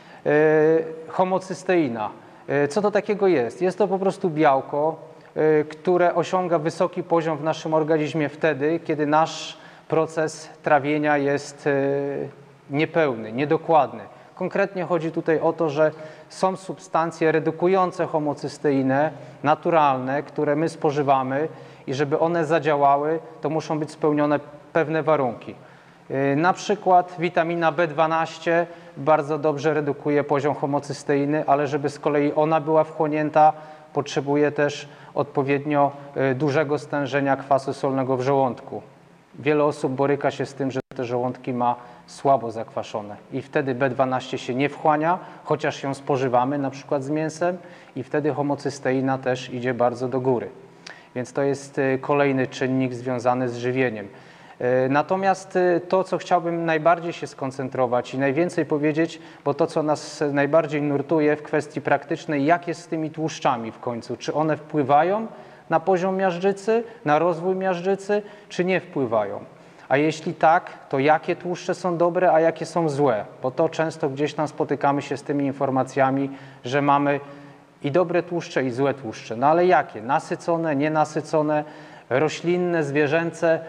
homocysteina. Co to takiego jest? Jest to po prostu białko, które osiąga wysoki poziom w naszym organizmie wtedy, kiedy nasz proces trawienia jest niepełny, niedokładny. Konkretnie chodzi tutaj o to, że są substancje redukujące homocysteinę, naturalne, które my spożywamy i żeby one zadziałały, to muszą być spełnione pewne warunki. Na przykład witamina B dwanaście bardzo dobrze redukuje poziom homocysteiny, ale żeby z kolei ona była wchłonięta, potrzebuje też odpowiednio dużego stężenia kwasu solnego w żołądku. Wiele osób boryka się z tym, że te żołądki ma słabo zakwaszone i wtedy B dwanaście się nie wchłania, chociaż ją spożywamy na przykład z mięsem i wtedy homocysteina też idzie bardzo do góry. Więc to jest kolejny czynnik związany z żywieniem. Natomiast to, co chciałbym najbardziej się skoncentrować i najwięcej powiedzieć, bo to, co nas najbardziej nurtuje w kwestii praktycznej, jak jest z tymi tłuszczami w końcu? Czy one wpływają na poziom miażdżycy, na rozwój miażdżycy, czy nie wpływają? A jeśli tak, to jakie tłuszcze są dobre, a jakie są złe? Bo to często gdzieś tam spotykamy się z tymi informacjami, że mamy i dobre tłuszcze, i złe tłuszcze. No ale jakie? Nasycone, nienasycone, roślinne, zwierzęce?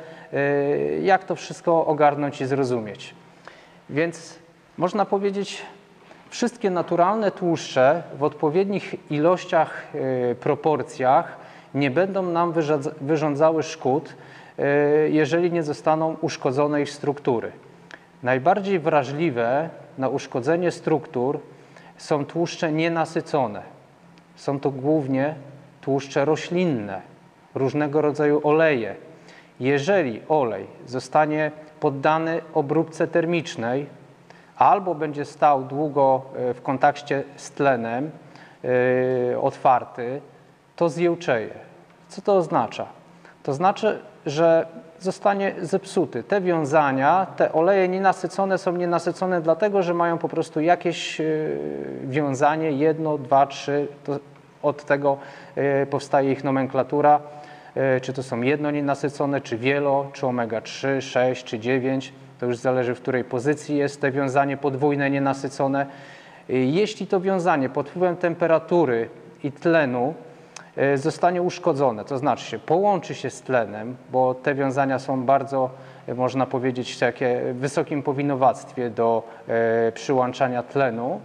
Jak to wszystko ogarnąć i zrozumieć? Więc można powiedzieć, wszystkie naturalne tłuszcze w odpowiednich ilościach, proporcjach nie będą nam wyrządzały szkód, jeżeli nie zostaną uszkodzone ich struktury. Najbardziej wrażliwe na uszkodzenie struktur są tłuszcze nienasycone. Są to głównie tłuszcze roślinne, różnego rodzaju oleje. Jeżeli olej zostanie poddany obróbce termicznej albo będzie stał długo w kontakcie z tlenem, yy, otwarty, to zjełczeje. Co to oznacza? To znaczy, że zostanie zepsuty. Te wiązania, te oleje nienasycone są nienasycone dlatego, że mają po prostu jakieś yy, wiązanie, jedno, dwa, trzy, to od tego yy, powstaje ich nomenklatura. Czy to są jedno nienasycone, czy wielo, czy omega trzy, sześć, czy dziewięć. To już zależy, w której pozycji jest to wiązanie podwójne nienasycone. Jeśli to wiązanie pod wpływem temperatury i tlenu zostanie uszkodzone, to znaczy się połączy się z tlenem, bo te wiązania są bardzo, można powiedzieć, takie w wysokim powinowactwie do przyłączania tlenu,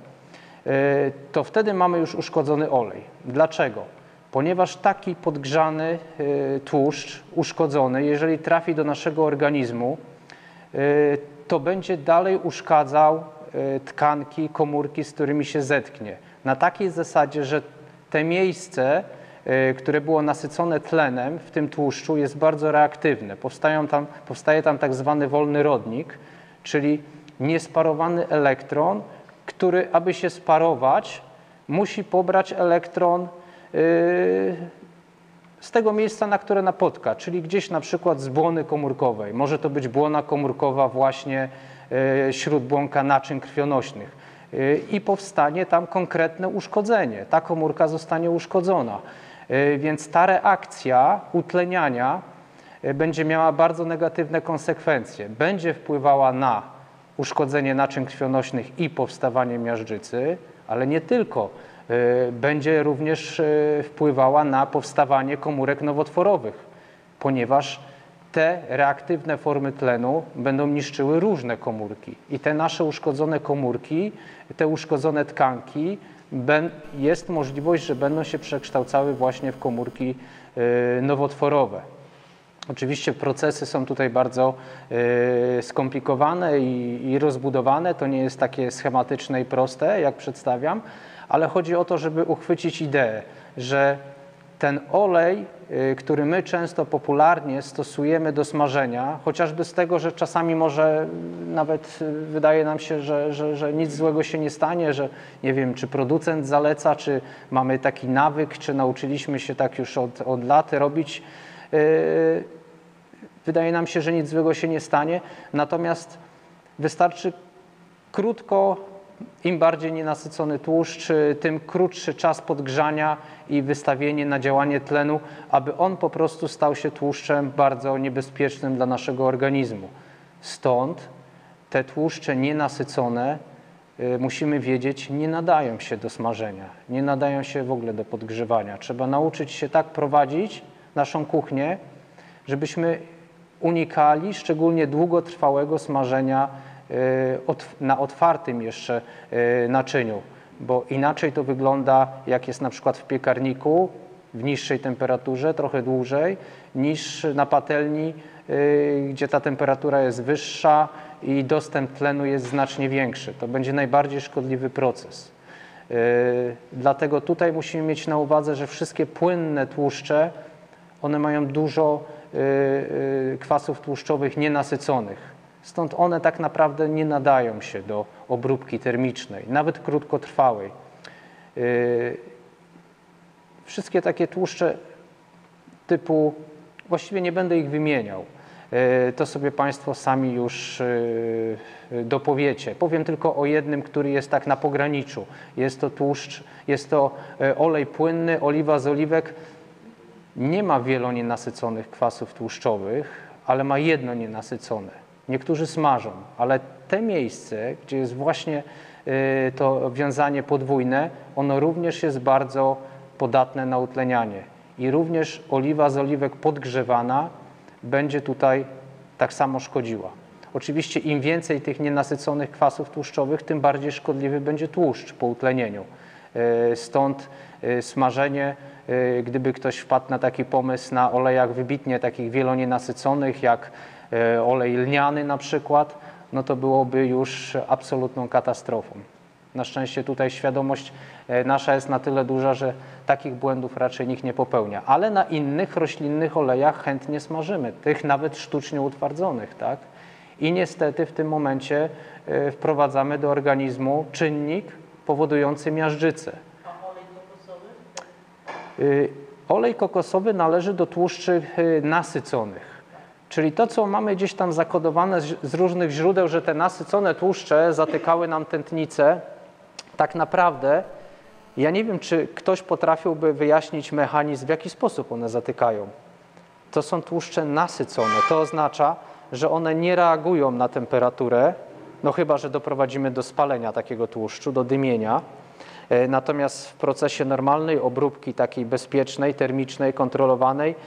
to wtedy mamy już uszkodzony olej. Dlaczego? Ponieważ taki podgrzany tłuszcz, uszkodzony, jeżeli trafi do naszego organizmu, to będzie dalej uszkadzał tkanki, komórki, z którymi się zetknie. Na takiej zasadzie, że te miejsce, które było nasycone tlenem w tym tłuszczu, jest bardzo reaktywne. Powstają tam, powstaje tam tak zwany wolny rodnik, czyli niesparowany elektron, który, aby się sparować, musi pobrać elektron z tego miejsca, na które napotka, czyli gdzieś na przykład z błony komórkowej. Może to być błona komórkowa właśnie śródbłonka naczyń krwionośnych. i powstanie tam konkretne uszkodzenie. Ta komórka zostanie uszkodzona. Więc ta reakcja utleniania będzie miała bardzo negatywne konsekwencje. Będzie wpływała na uszkodzenie naczyń krwionośnych i powstawanie miażdżycy, ale nie tylko. Będzie również wpływała na powstawanie komórek nowotworowych, ponieważ te reaktywne formy tlenu będą niszczyły różne komórki i te nasze uszkodzone komórki, te uszkodzone tkanki, jest możliwość, że będą się przekształcały właśnie w komórki nowotworowe. Oczywiście procesy są tutaj bardzo skomplikowane i, i rozbudowane, to nie jest takie schematyczne i proste, jak przedstawiam, ale chodzi o to, żeby uchwycić ideę, że ten olej, który my często popularnie stosujemy do smażenia, chociażby z tego, że czasami może nawet wydaje nam się, że, że, że nic złego się nie stanie, że nie wiem, czy producent zaleca, czy mamy taki nawyk, czy nauczyliśmy się tak już od, od lat robić. Wydaje nam się, że nic złego się nie stanie, natomiast wystarczy krótko, im bardziej nienasycony tłuszcz, tym krótszy czas podgrzania i wystawienie na działanie tlenu, aby on po prostu stał się tłuszczem bardzo niebezpiecznym dla naszego organizmu. Stąd te tłuszcze nienasycone, musimy wiedzieć, nie nadają się do smażenia, nie nadają się w ogóle do podgrzewania. Trzeba nauczyć się tak prowadzić naszą kuchnię, żebyśmy unikali szczególnie długotrwałego smażenia na otwartym jeszcze naczyniu, bo inaczej to wygląda, jak jest na przykład w piekarniku w niższej temperaturze, trochę dłużej, niż na patelni, gdzie ta temperatura jest wyższa i dostęp tlenu jest znacznie większy. To będzie najbardziej szkodliwy proces. Dlatego tutaj musimy mieć na uwadze, że wszystkie płynne tłuszcze, one mają dużo kwasów tłuszczowych nienasyconych. Stąd one tak naprawdę nie nadają się do obróbki termicznej, nawet krótkotrwałej. Wszystkie takie tłuszcze typu, właściwie nie będę ich wymieniał, to sobie Państwo sami już dopowiecie. Powiem tylko o jednym, który jest tak na pograniczu. Jest to tłuszcz, jest to olej płynny, oliwa z oliwek. Nie ma wielonienasyconych kwasów tłuszczowych, ale ma jedno nienasycone. Niektórzy smażą, ale te miejsce, gdzie jest właśnie to wiązanie podwójne, ono również jest bardzo podatne na utlenianie. I również oliwa z oliwek podgrzewana będzie tutaj tak samo szkodziła. Oczywiście im więcej tych nienasyconych kwasów tłuszczowych, tym bardziej szkodliwy będzie tłuszcz po utlenieniu. Stąd smażenie, gdyby ktoś wpadł na taki pomysł na olejach wybitnie takich wielonienasyconych, jak olej lniany na przykład, no to byłoby już absolutną katastrofą. Na szczęście tutaj świadomość nasza jest na tyle duża, że takich błędów raczej nikt nie popełnia. Ale na innych roślinnych olejach chętnie smażymy, tych nawet sztucznie utwardzonych, tak? I niestety w tym momencie wprowadzamy do organizmu czynnik powodujący miażdżycę. A olej kokosowy? Olej kokosowy należy do tłuszczy nasyconych. Czyli to, co mamy gdzieś tam zakodowane z różnych źródeł, że te nasycone tłuszcze zatykały nam tętnicę, tak naprawdę ja nie wiem, czy ktoś potrafiłby wyjaśnić mechanizm, w jaki sposób one zatykają. To są tłuszcze nasycone. To oznacza, że one nie reagują na temperaturę, no chyba że doprowadzimy do spalenia takiego tłuszczu, do dymienia. Natomiast w procesie normalnej obróbki, takiej bezpiecznej, termicznej, kontrolowanej,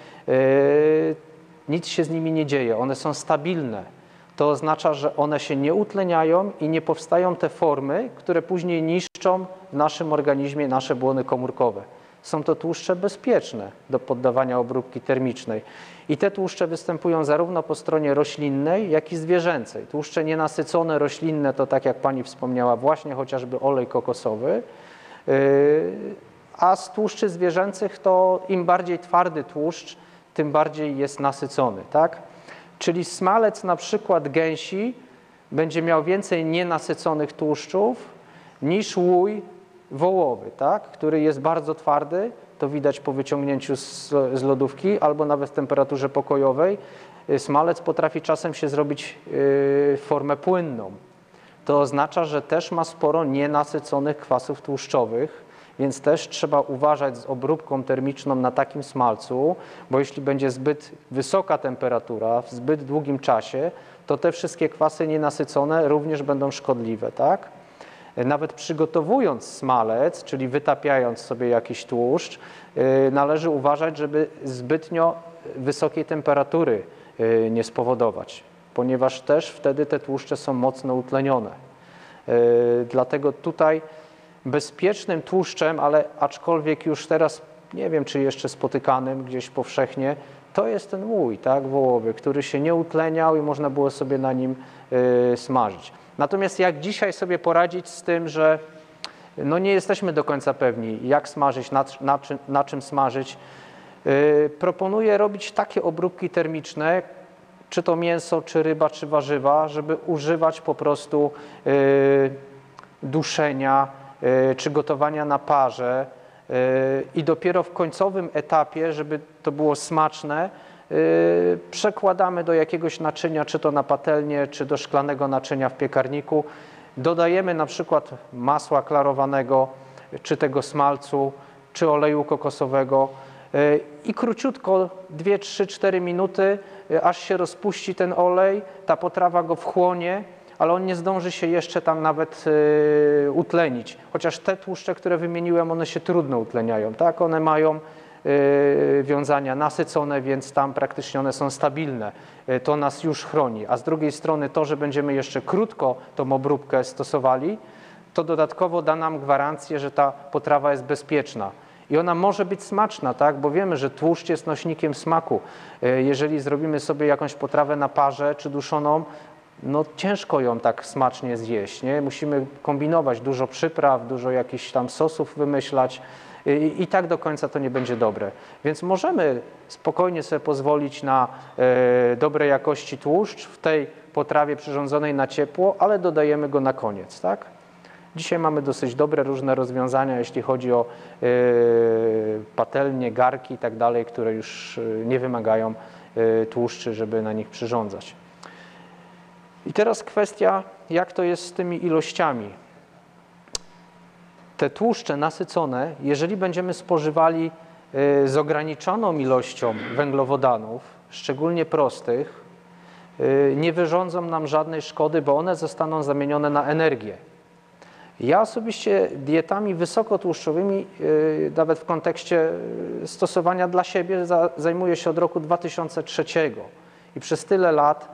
nic się z nimi nie dzieje. One są stabilne. To oznacza, że one się nie utleniają i nie powstają te formy, które później niszczą w naszym organizmie nasze błony komórkowe. Są to tłuszcze bezpieczne do poddawania obróbki termicznej. I te tłuszcze występują zarówno po stronie roślinnej, jak i zwierzęcej. Tłuszcze nienasycone roślinne to, tak jak Pani wspomniała, właśnie chociażby olej kokosowy, a z tłuszczy zwierzęcych to im bardziej twardy tłuszcz, tym bardziej jest nasycony, tak? Czyli smalec na przykład gęsi będzie miał więcej nienasyconych tłuszczów niż łój wołowy, tak? Który jest bardzo twardy, to widać po wyciągnięciu z, z lodówki albo nawet w temperaturze pokojowej. Smalec potrafi czasem się zrobić w formę płynną. to oznacza, że też ma sporo nienasyconych kwasów tłuszczowych, więc też trzeba uważać z obróbką termiczną na takim smalcu, bo jeśli będzie zbyt wysoka temperatura w zbyt długim czasie, to te wszystkie kwasy nienasycone również będą szkodliwe, tak? Nawet przygotowując smalec, czyli wytapiając sobie jakiś tłuszcz, należy uważać, żeby zbytnio wysokiej temperatury nie spowodować, ponieważ też wtedy te tłuszcze są mocno utlenione. Dlatego tutaj bezpiecznym tłuszczem, ale aczkolwiek już teraz nie wiem, czy jeszcze spotykanym gdzieś powszechnie, to jest ten mój, tak, wołowy, który się nie utleniał i można było sobie na nim y, smażyć. Natomiast jak dzisiaj sobie poradzić z tym, że no nie jesteśmy do końca pewni, jak smażyć, na, na, czym, na czym smażyć, y, proponuję robić takie obróbki termiczne, czy to mięso, czy ryba, czy warzywa, żeby używać po prostu y, duszenia, y, czy gotowania na parze, i dopiero w końcowym etapie, żeby to było smaczne, przekładamy do jakiegoś naczynia, czy to na patelnię, czy do szklanego naczynia w piekarniku. Dodajemy na przykład masła klarowanego, czy tego smalcu, czy oleju kokosowego i króciutko dwie, trzy, cztery minuty, aż się rozpuści ten olej, ta potrawa go wchłonie, ale on nie zdąży się jeszcze tam nawet y, utlenić. Chociaż te tłuszcze, które wymieniłem, one się trudno utleniają, tak? One mają y, wiązania nasycone, więc tam praktycznie one są stabilne. Y, to nas już chroni. A z drugiej strony to, że będziemy jeszcze krótko tą obróbkę stosowali, to dodatkowo da nam gwarancję, że ta potrawa jest bezpieczna. I ona może być smaczna, tak? Bo wiemy, że tłuszcz jest nośnikiem smaku. Y, jeżeli zrobimy sobie jakąś potrawę na parze czy duszoną, no ciężko ją tak smacznie zjeść, nie? Musimy kombinować, dużo przypraw, dużo jakichś tam sosów wymyślać i, i tak do końca to nie będzie dobre. Więc możemy spokojnie sobie pozwolić na e, dobrej jakości tłuszcz w tej potrawie przyrządzonej na ciepło, ale dodajemy go na koniec, tak? Dzisiaj mamy dosyć dobre różne rozwiązania, jeśli chodzi o e, patelnie, garki i tak dalej, które już nie wymagają e, tłuszczy, żeby na nich przyrządzać. I teraz kwestia, jak to jest z tymi ilościami. Te tłuszcze nasycone, jeżeli będziemy spożywali z ograniczoną ilością węglowodanów, szczególnie prostych, nie wyrządzą nam żadnej szkody, bo one zostaną zamienione na energię. Ja osobiście dietami wysokotłuszczowymi, nawet w kontekście stosowania dla siebie, zajmuję się od roku dwa tysiące trzeciego i przez tyle lat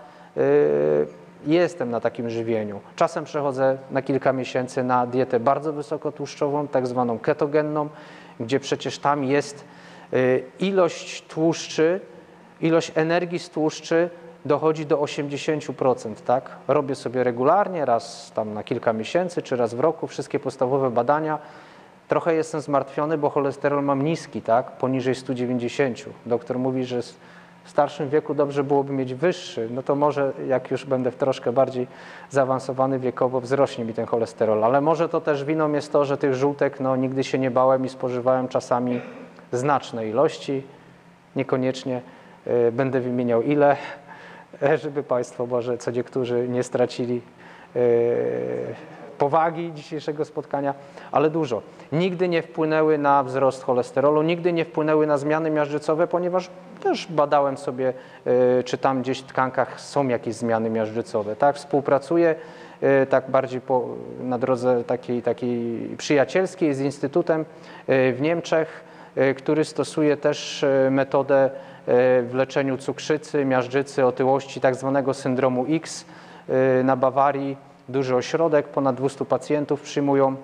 jestem na takim żywieniu. Czasem przechodzę na kilka miesięcy na dietę bardzo wysokotłuszczową, tak zwaną ketogenną, gdzie przecież tam jest ilość tłuszczy, ilość energii z tłuszczy dochodzi do osiemdziesięciu procent, tak? Robię sobie regularnie, raz tam na kilka miesięcy, czy raz w roku, wszystkie podstawowe badania. Trochę jestem zmartwiony, bo cholesterol mam niski, tak? Poniżej stu dziewięćdziesięciu. Doktor mówi, że w starszym wieku dobrze byłoby mieć wyższy, no to może jak już będę w troszkę bardziej zaawansowany wiekowo, wzrośnie mi ten cholesterol. Ale może to też winą jest to, że tych żółtek no, nigdy się nie bałem i spożywałem czasami znaczne ilości. Niekoniecznie y, będę wymieniał ile, żeby Państwo może co niektórzy nie stracili y, powagi dzisiejszego spotkania, ale dużo. Nigdy nie wpłynęły na wzrost cholesterolu, nigdy nie wpłynęły na zmiany miażdżycowe, ponieważ też badałem sobie, czy tam gdzieś w tkankach są jakieś zmiany miażdżycowe. Tak, współpracuję tak bardziej po, na drodze takiej, takiej przyjacielskiej z Instytutem w Niemczech, który stosuje też metodę w leczeniu cukrzycy, miażdżycy, otyłości, tak zwanego syndromu X na Bawarii. Duży ośrodek, ponad dwustu pacjentów przyjmują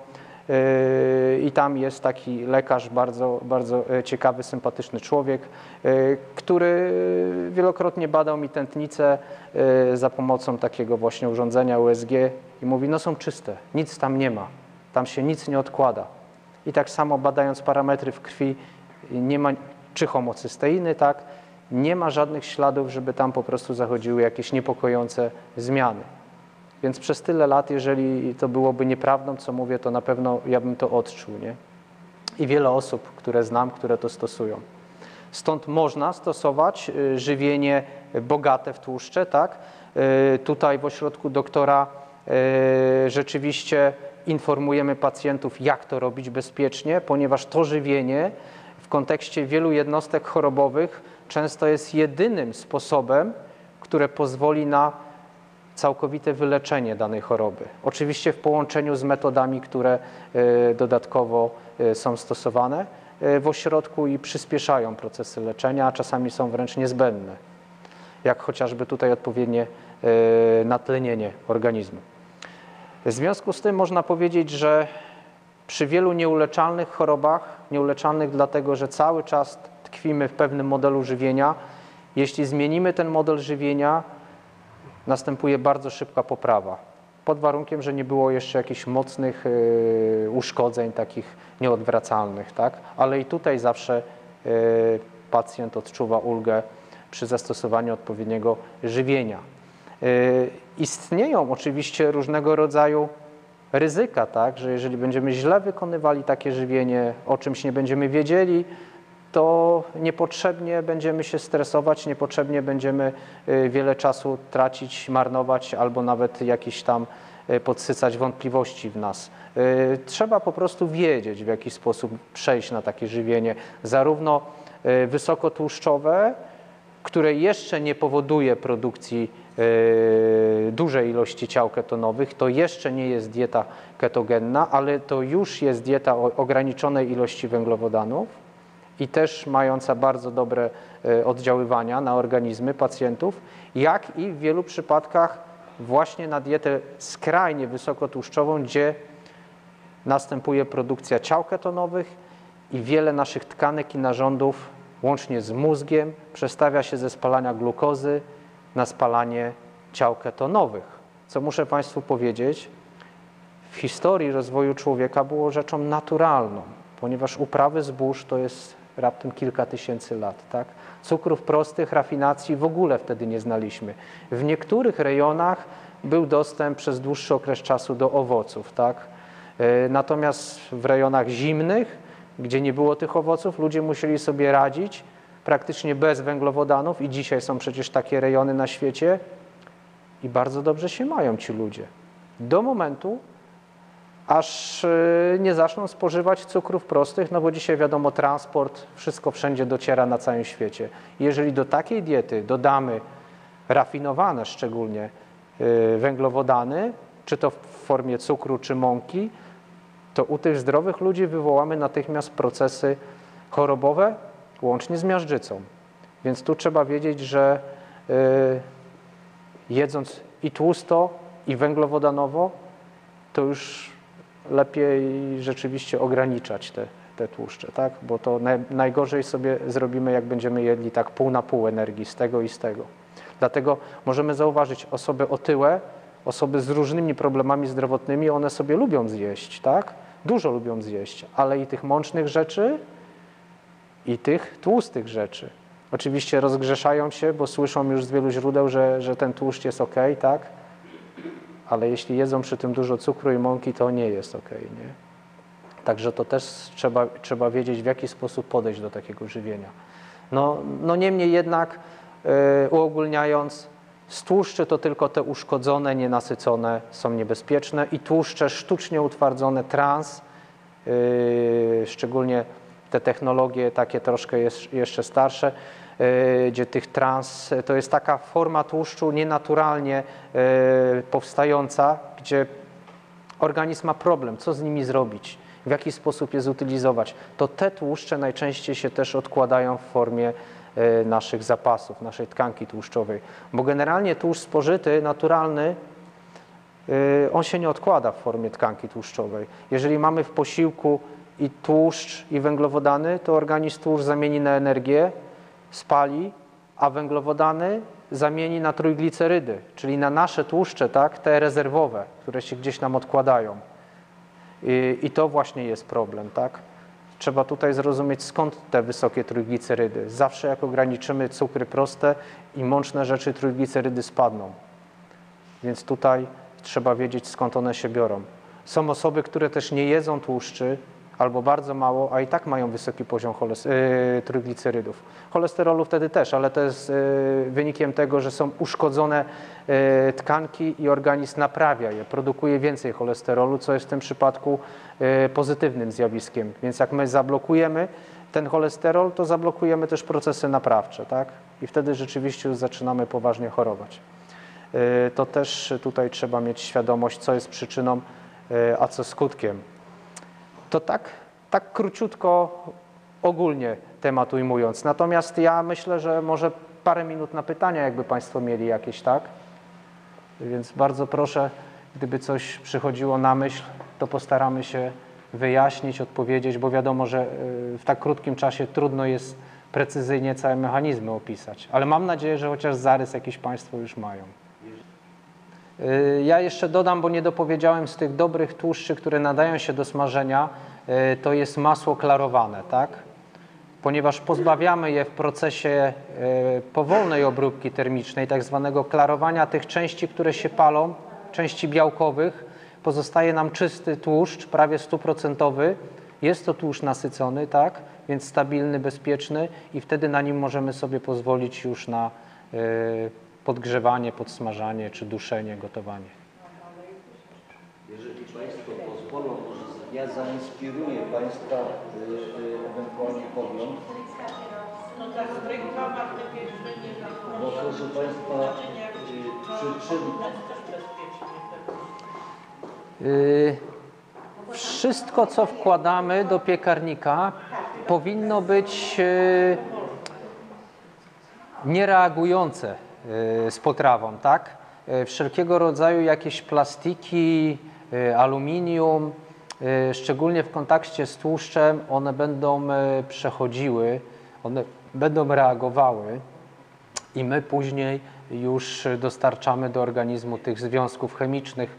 i tam jest taki lekarz, bardzo, bardzo ciekawy, sympatyczny człowiek, który wielokrotnie badał mi tętnicę za pomocą takiego właśnie urządzenia U S G i mówi, no są czyste, nic tam nie ma, tam się nic nie odkłada. I tak samo badając parametry w krwi, nie ma, czy homocysteiny, tak, nie ma żadnych śladów, żeby tam po prostu zachodziły jakieś niepokojące zmiany. Więc przez tyle lat, jeżeli to byłoby nieprawdą, co mówię, to na pewno ja bym to odczuł, nie? I wiele osób, które znam, które to stosują. Stąd można stosować żywienie bogate w tłuszcze, tak? Tutaj w ośrodku doktora rzeczywiście informujemy pacjentów, jak to robić bezpiecznie, ponieważ to żywienie w kontekście wielu jednostek chorobowych często jest jedynym sposobem, które pozwoli na całkowite wyleczenie danej choroby. Oczywiście w połączeniu z metodami, które dodatkowo są stosowane w ośrodku i przyspieszają procesy leczenia, a czasami są wręcz niezbędne, jak chociażby tutaj odpowiednie natlenienie organizmu. W związku z tym można powiedzieć, że przy wielu nieuleczalnych chorobach, nieuleczalnych dlatego, że cały czas tkwimy w pewnym modelu żywienia, jeśli zmienimy ten model żywienia, następuje bardzo szybka poprawa, pod warunkiem, że nie było jeszcze jakichś mocnych y, uszkodzeń, takich nieodwracalnych, tak? Ale i tutaj zawsze y, pacjent odczuwa ulgę przy zastosowaniu odpowiedniego żywienia. Y, istnieją oczywiście różnego rodzaju ryzyka, tak? Że jeżeli będziemy źle wykonywali takie żywienie, o czymś nie będziemy wiedzieli, to niepotrzebnie będziemy się stresować, niepotrzebnie będziemy wiele czasu tracić, marnować albo nawet jakieś tam podsycać wątpliwości w nas. Trzeba po prostu wiedzieć, w jaki sposób przejść na takie żywienie, zarówno wysokotłuszczowe, które jeszcze nie powoduje produkcji dużej ilości ciał ketonowych, to jeszcze nie jest dieta ketogenna, ale to już jest dieta o ograniczonej ilości węglowodanów, i też mająca bardzo dobre oddziaływania na organizmy pacjentów, jak i w wielu przypadkach właśnie na dietę skrajnie wysokotłuszczową, gdzie następuje produkcja ciał ketonowych i wiele naszych tkanek i narządów, łącznie z mózgiem, przestawia się ze spalania glukozy na spalanie ciał ketonowych. Co muszę Państwu powiedzieć, w historii rozwoju człowieka było rzeczą naturalną, ponieważ uprawy zbóż to jest raptem kilka tysięcy lat, tak? Cukrów prostych, rafinacji w ogóle wtedy nie znaliśmy. W niektórych rejonach był dostęp przez dłuższy okres czasu do owoców, tak? Natomiast w rejonach zimnych, gdzie nie było tych owoców, ludzie musieli sobie radzić praktycznie bez węglowodanów i dzisiaj są przecież takie rejony na świecie i bardzo dobrze się mają ci ludzie. Do momentu, aż nie zaczną spożywać cukrów prostych, no bo dzisiaj wiadomo, transport, wszystko wszędzie dociera na całym świecie. Jeżeli do takiej diety dodamy rafinowane szczególnie węglowodany, czy to w formie cukru, czy mąki, to u tych zdrowych ludzi wywołamy natychmiast procesy chorobowe, łącznie z miażdżycą. Więc tu trzeba wiedzieć, że yy, jedząc i tłusto, i węglowodanowo, to już lepiej rzeczywiście ograniczać te, te tłuszcze, tak? Bo to naj, najgorzej sobie zrobimy, jak będziemy jedli tak pół na pół energii z tego i z tego. Dlatego możemy zauważyć osoby otyłe, osoby z różnymi problemami zdrowotnymi, one sobie lubią zjeść, tak? Dużo lubią zjeść, ale i tych mącznych rzeczy, i tych tłustych rzeczy. Oczywiście rozgrzeszają się, bo słyszą już z wielu źródeł, że, że ten tłuszcz jest ok, tak? Ale jeśli jedzą przy tym dużo cukru i mąki, to nie jest ok, nie? Także to też trzeba, trzeba wiedzieć, w jaki sposób podejść do takiego żywienia. No, no niemniej jednak, yy, uogólniając, z tłuszczy to tylko te uszkodzone, nienasycone są niebezpieczne i tłuszcze sztucznie utwardzone, trans, yy, szczególnie te technologie takie troszkę jest, jeszcze starsze, yy, gdzie tych trans, to jest taka forma tłuszczu nienaturalnie yy, powstająca, gdzie organizm ma problem, co z nimi zrobić, w jaki sposób je zutylizować. To te tłuszcze najczęściej się też odkładają w formie yy, naszych zapasów, naszej tkanki tłuszczowej, bo generalnie tłuszcz spożyty, naturalny, yy, on się nie odkłada w formie tkanki tłuszczowej. Jeżeli mamy w posiłku i tłuszcz, i węglowodany, to organizm tłuszcz zamieni na energię, spali, a węglowodany zamieni na trójglicerydy, czyli na nasze tłuszcze, tak, te rezerwowe, które się gdzieś nam odkładają. I, i to właśnie jest problem, tak? Trzeba tutaj zrozumieć, skąd te wysokie trójglicerydy. Zawsze jak ograniczymy cukry proste i mączne rzeczy, trójglicerydy spadną. Więc tutaj trzeba wiedzieć, skąd one się biorą. Są osoby, które też nie jedzą tłuszczy, albo bardzo mało, a i tak mają wysoki poziom yy, trójglicerydów. Cholesterolu wtedy też, ale to jest yy, wynikiem tego, że są uszkodzone yy, tkanki i organizm naprawia je, produkuje więcej cholesterolu, co jest w tym przypadku yy, pozytywnym zjawiskiem. Więc jak my zablokujemy ten cholesterol, to zablokujemy też procesy naprawcze, tak? I wtedy rzeczywiście już zaczynamy poważnie chorować. Yy, to też tutaj trzeba mieć świadomość, co jest przyczyną, yy, a co skutkiem. To tak, tak króciutko, ogólnie temat ujmując. Natomiast ja myślę, że może parę minut na pytania, jakby Państwo mieli jakieś, tak? Więc bardzo proszę, gdyby coś przychodziło na myśl, to postaramy się wyjaśnić, odpowiedzieć, bo wiadomo, że w tak krótkim czasie trudno jest precyzyjnie całe mechanizmy opisać. Ale mam nadzieję, że chociaż zarys jakiś Państwo już mają. Ja jeszcze dodam, bo nie dopowiedziałem, z tych dobrych tłuszczy, które nadają się do smażenia, to jest masło klarowane, tak? Ponieważ pozbawiamy je w procesie powolnej obróbki termicznej, tak zwanego klarowania tych części, które się palą, części białkowych, pozostaje nam czysty tłuszcz, prawie stuprocentowy. Jest to tłuszcz nasycony, tak? Więc stabilny, bezpieczny i wtedy na nim możemy sobie pozwolić już na podgrzewanie, podsmażanie czy duszenie, gotowanie. Jeżeli Państwo pozwolą, może ja zainspiruję Państwa y, y, ewentualnie pogląd. No tak, z rękoma te pierwsze nie Bo proszę Państwa, y, przyczyn... Yy, wszystko, co wkładamy do piekarnika, powinno być yy, niereagujące z potrawą, tak? Wszelkiego rodzaju jakieś plastiki, aluminium, szczególnie w kontakcie z tłuszczem, one będą przechodziły, one będą reagowały i my później już dostarczamy do organizmu tych związków chemicznych.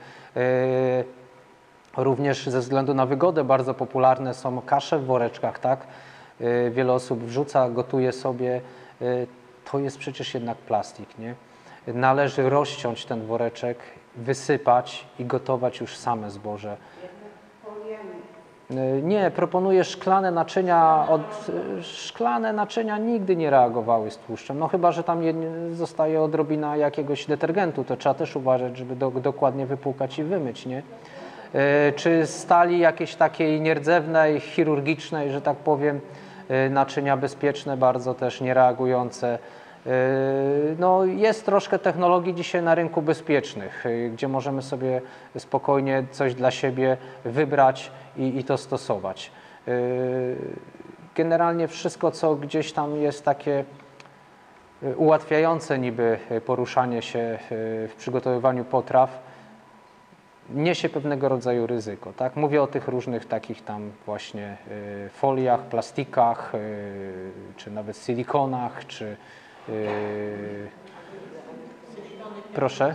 Również ze względu na wygodę bardzo popularne są kasze w woreczkach, tak? Wiele osób wrzuca, gotuje sobie. To jest przecież jednak plastik, nie? Należy rozciąć ten woreczek, wysypać i gotować już same zboże. Nie, proponuję szklane naczynia. Od, szklane naczynia nigdy nie reagowały z tłuszczem. No chyba, że tam zostaje odrobina jakiegoś detergentu, to trzeba też uważać, żeby do, dokładnie wypłukać i wymyć, nie? Czy stali jakiejś takiej nierdzewnej, chirurgicznej, że tak powiem, naczynia bezpieczne, bardzo też niereagujące. No, jest troszkę technologii dzisiaj na rynku bezpiecznych, gdzie możemy sobie spokojnie coś dla siebie wybrać i, i to stosować. Generalnie wszystko, co gdzieś tam jest takie ułatwiające niby poruszanie się w przygotowywaniu potraw, niesie pewnego rodzaju ryzyko, tak? Mówię o tych różnych takich tam właśnie y, foliach, plastikach, y, czy nawet silikonach, czy... Y, proszę?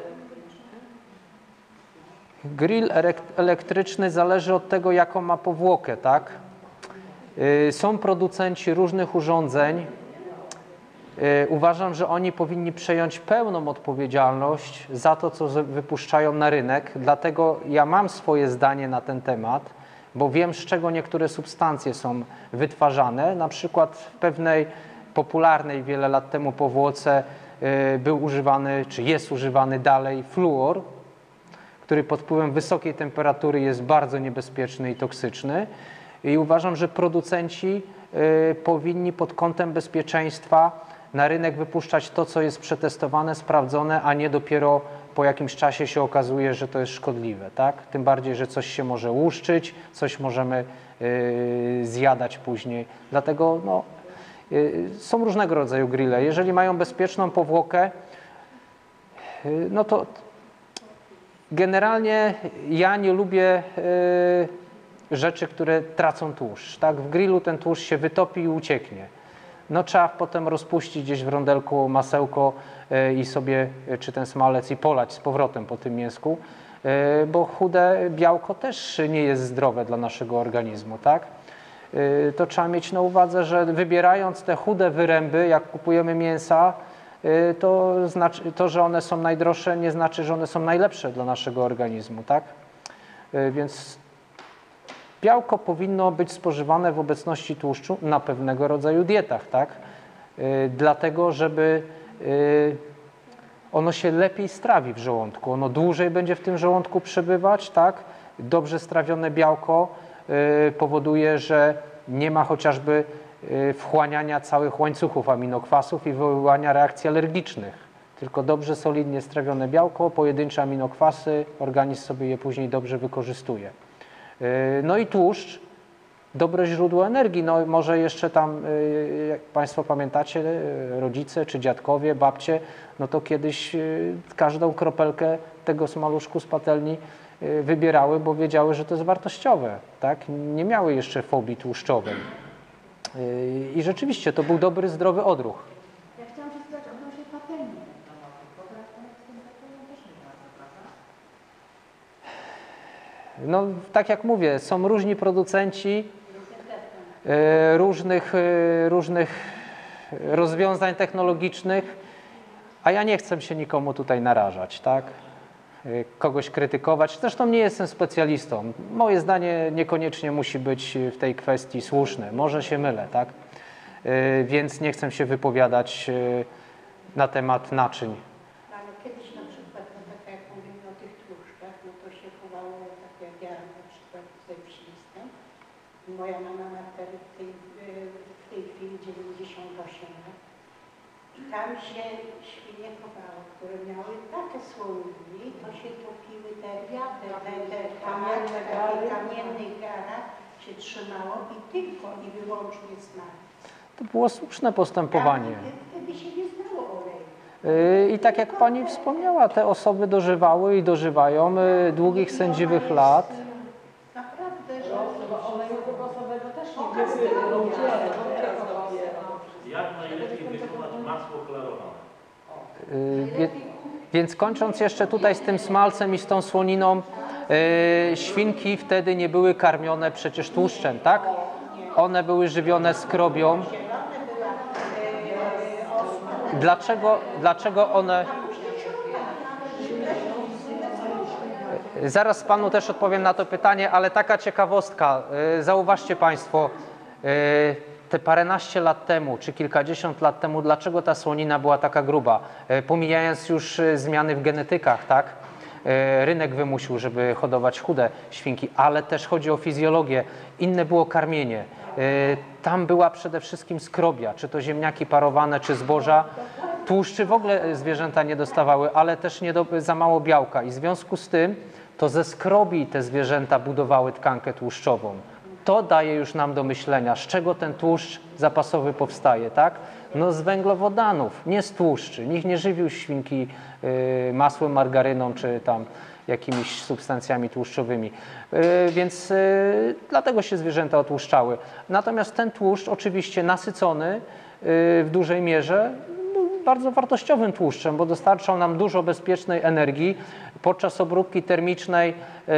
Grill elektryczny zależy od tego, jaką ma powłokę, tak? Y, są producenci różnych urządzeń. Uważam, że oni powinni przejąć pełną odpowiedzialność za to, co wypuszczają na rynek, dlatego ja mam swoje zdanie na ten temat, bo wiem, z czego niektóre substancje są wytwarzane. Na przykład w pewnej popularnej wiele lat temu powłoce był używany, czy jest używany dalej fluor, który pod wpływem wysokiej temperatury jest bardzo niebezpieczny i toksyczny. I uważam, że producenci powinni pod kątem bezpieczeństwa na rynek wypuszczać to, co jest przetestowane, sprawdzone, a nie dopiero po jakimś czasie się okazuje, że to jest szkodliwe, tak? Tym bardziej, że coś się może łuszczyć, coś możemy yy, zjadać później. Dlatego no, yy, są różnego rodzaju grille. Jeżeli mają bezpieczną powłokę, yy, no to generalnie ja nie lubię yy, rzeczy, które tracą tłuszcz, tak? W grillu ten tłuszcz się wytopi i ucieknie. No trzeba potem rozpuścić gdzieś w rondelku masełko i sobie, czy ten smalec, i polać z powrotem po tym mięsku, bo chude białko też nie jest zdrowe dla naszego organizmu, tak? To trzeba mieć na uwadze, że wybierając te chude wyręby, jak kupujemy mięsa, to, znaczy, to, że one są najdroższe, nie znaczy, że one są najlepsze dla naszego organizmu, tak? Więc białko powinno być spożywane w obecności tłuszczu na pewnego rodzaju dietach, tak? Yy, dlatego, żeby yy, ono się lepiej strawi w żołądku, ono dłużej będzie w tym żołądku przebywać, tak? Dobrze strawione białko yy, powoduje, że nie ma chociażby yy, wchłaniania całych łańcuchów aminokwasów i wywoływania reakcji alergicznych, tylko dobrze, solidnie strawione białko, pojedyncze aminokwasy, organizm sobie je później dobrze wykorzystuje. Yy, no i tłuszcz, dobre źródło energii, no może jeszcze tam, yy, jak Państwo pamiętacie, yy, rodzice czy dziadkowie, babcie, no to kiedyś yy, każdą kropelkę tego smaluszku z patelni yy, wybierały, bo wiedziały, że to jest wartościowe, tak? Nie miały jeszcze fobii tłuszczowej. Yy, I rzeczywiście to był dobry, zdrowy odruch. Ja chciałam się spytać odnośnie patelni betonowej, bo brak z tym betonem też nie ma, prawda? No, tak jak mówię, są różni producenci e, różnych, e, różnych rozwiązań technologicznych, a ja nie chcę się nikomu tutaj narażać, tak? E, kogoś krytykować. Zresztą nie jestem specjalistą. Moje zdanie niekoniecznie musi być w tej kwestii słuszne. Może się mylę, tak? E, więc nie chcę się wypowiadać e, na temat naczyń. Ale kiedyś na przykład, no tak jak mówimy o tych tłuszczach, no to się chowało, tak jak ja na przykład ze wsi jestem. Moja mama ma wtedy w tej, w tej chwili dziewięćdziesiąt osiem lat. I tam się świnie chowało, które miały takie słoniki, to się topiły te wiaty, te, te kamienne, takie kamiennych garach się trzymało i tylko i wyłącznie smak. To było słuszne postępowanie. Wtedy się nie znało oleju. I tak jak Pani wspomniała, te osoby dożywały i dożywają y, długich, sędziwych lat. Naprawdę, że Oleju kokosowego też nie było. Jak najlepiej wykonać masło klarowane? Y, wie, więc kończąc jeszcze tutaj z tym smalcem i z tą słoniną, y, świnki wtedy nie były karmione przecież tłuszczem, tak? One były żywione skrobią. Dlaczego, dlaczego one... Zaraz Panu też odpowiem na to pytanie, ale taka ciekawostka. Zauważcie Państwo, te paręnaście lat temu, czy kilkadziesiąt lat temu, dlaczego ta słonina była taka gruba? Pomijając już zmiany w genetykach, tak? Rynek wymusił, żeby hodować chude świnki, ale też chodzi o fizjologię. Inne było karmienie. Tam była przede wszystkim skrobia, czy to ziemniaki parowane, czy zboża. Tłuszczy w ogóle zwierzęta nie dostawały, ale też nie do, za mało białka. I w związku z tym to ze skrobi te zwierzęta budowały tkankę tłuszczową. To daje już nam do myślenia, z czego ten tłuszcz zapasowy powstaje, tak? No z węglowodanów, nie z tłuszczy. Nikt nie żywił świnki y, masłem, margaryną, czy tam jakimiś substancjami tłuszczowymi. Yy, więc yy, dlatego się zwierzęta otłuszczały. Natomiast ten tłuszcz oczywiście nasycony yy, w dużej mierze był bardzo wartościowym tłuszczem, bo dostarczał nam dużo bezpiecznej energii podczas obróbki termicznej, yy,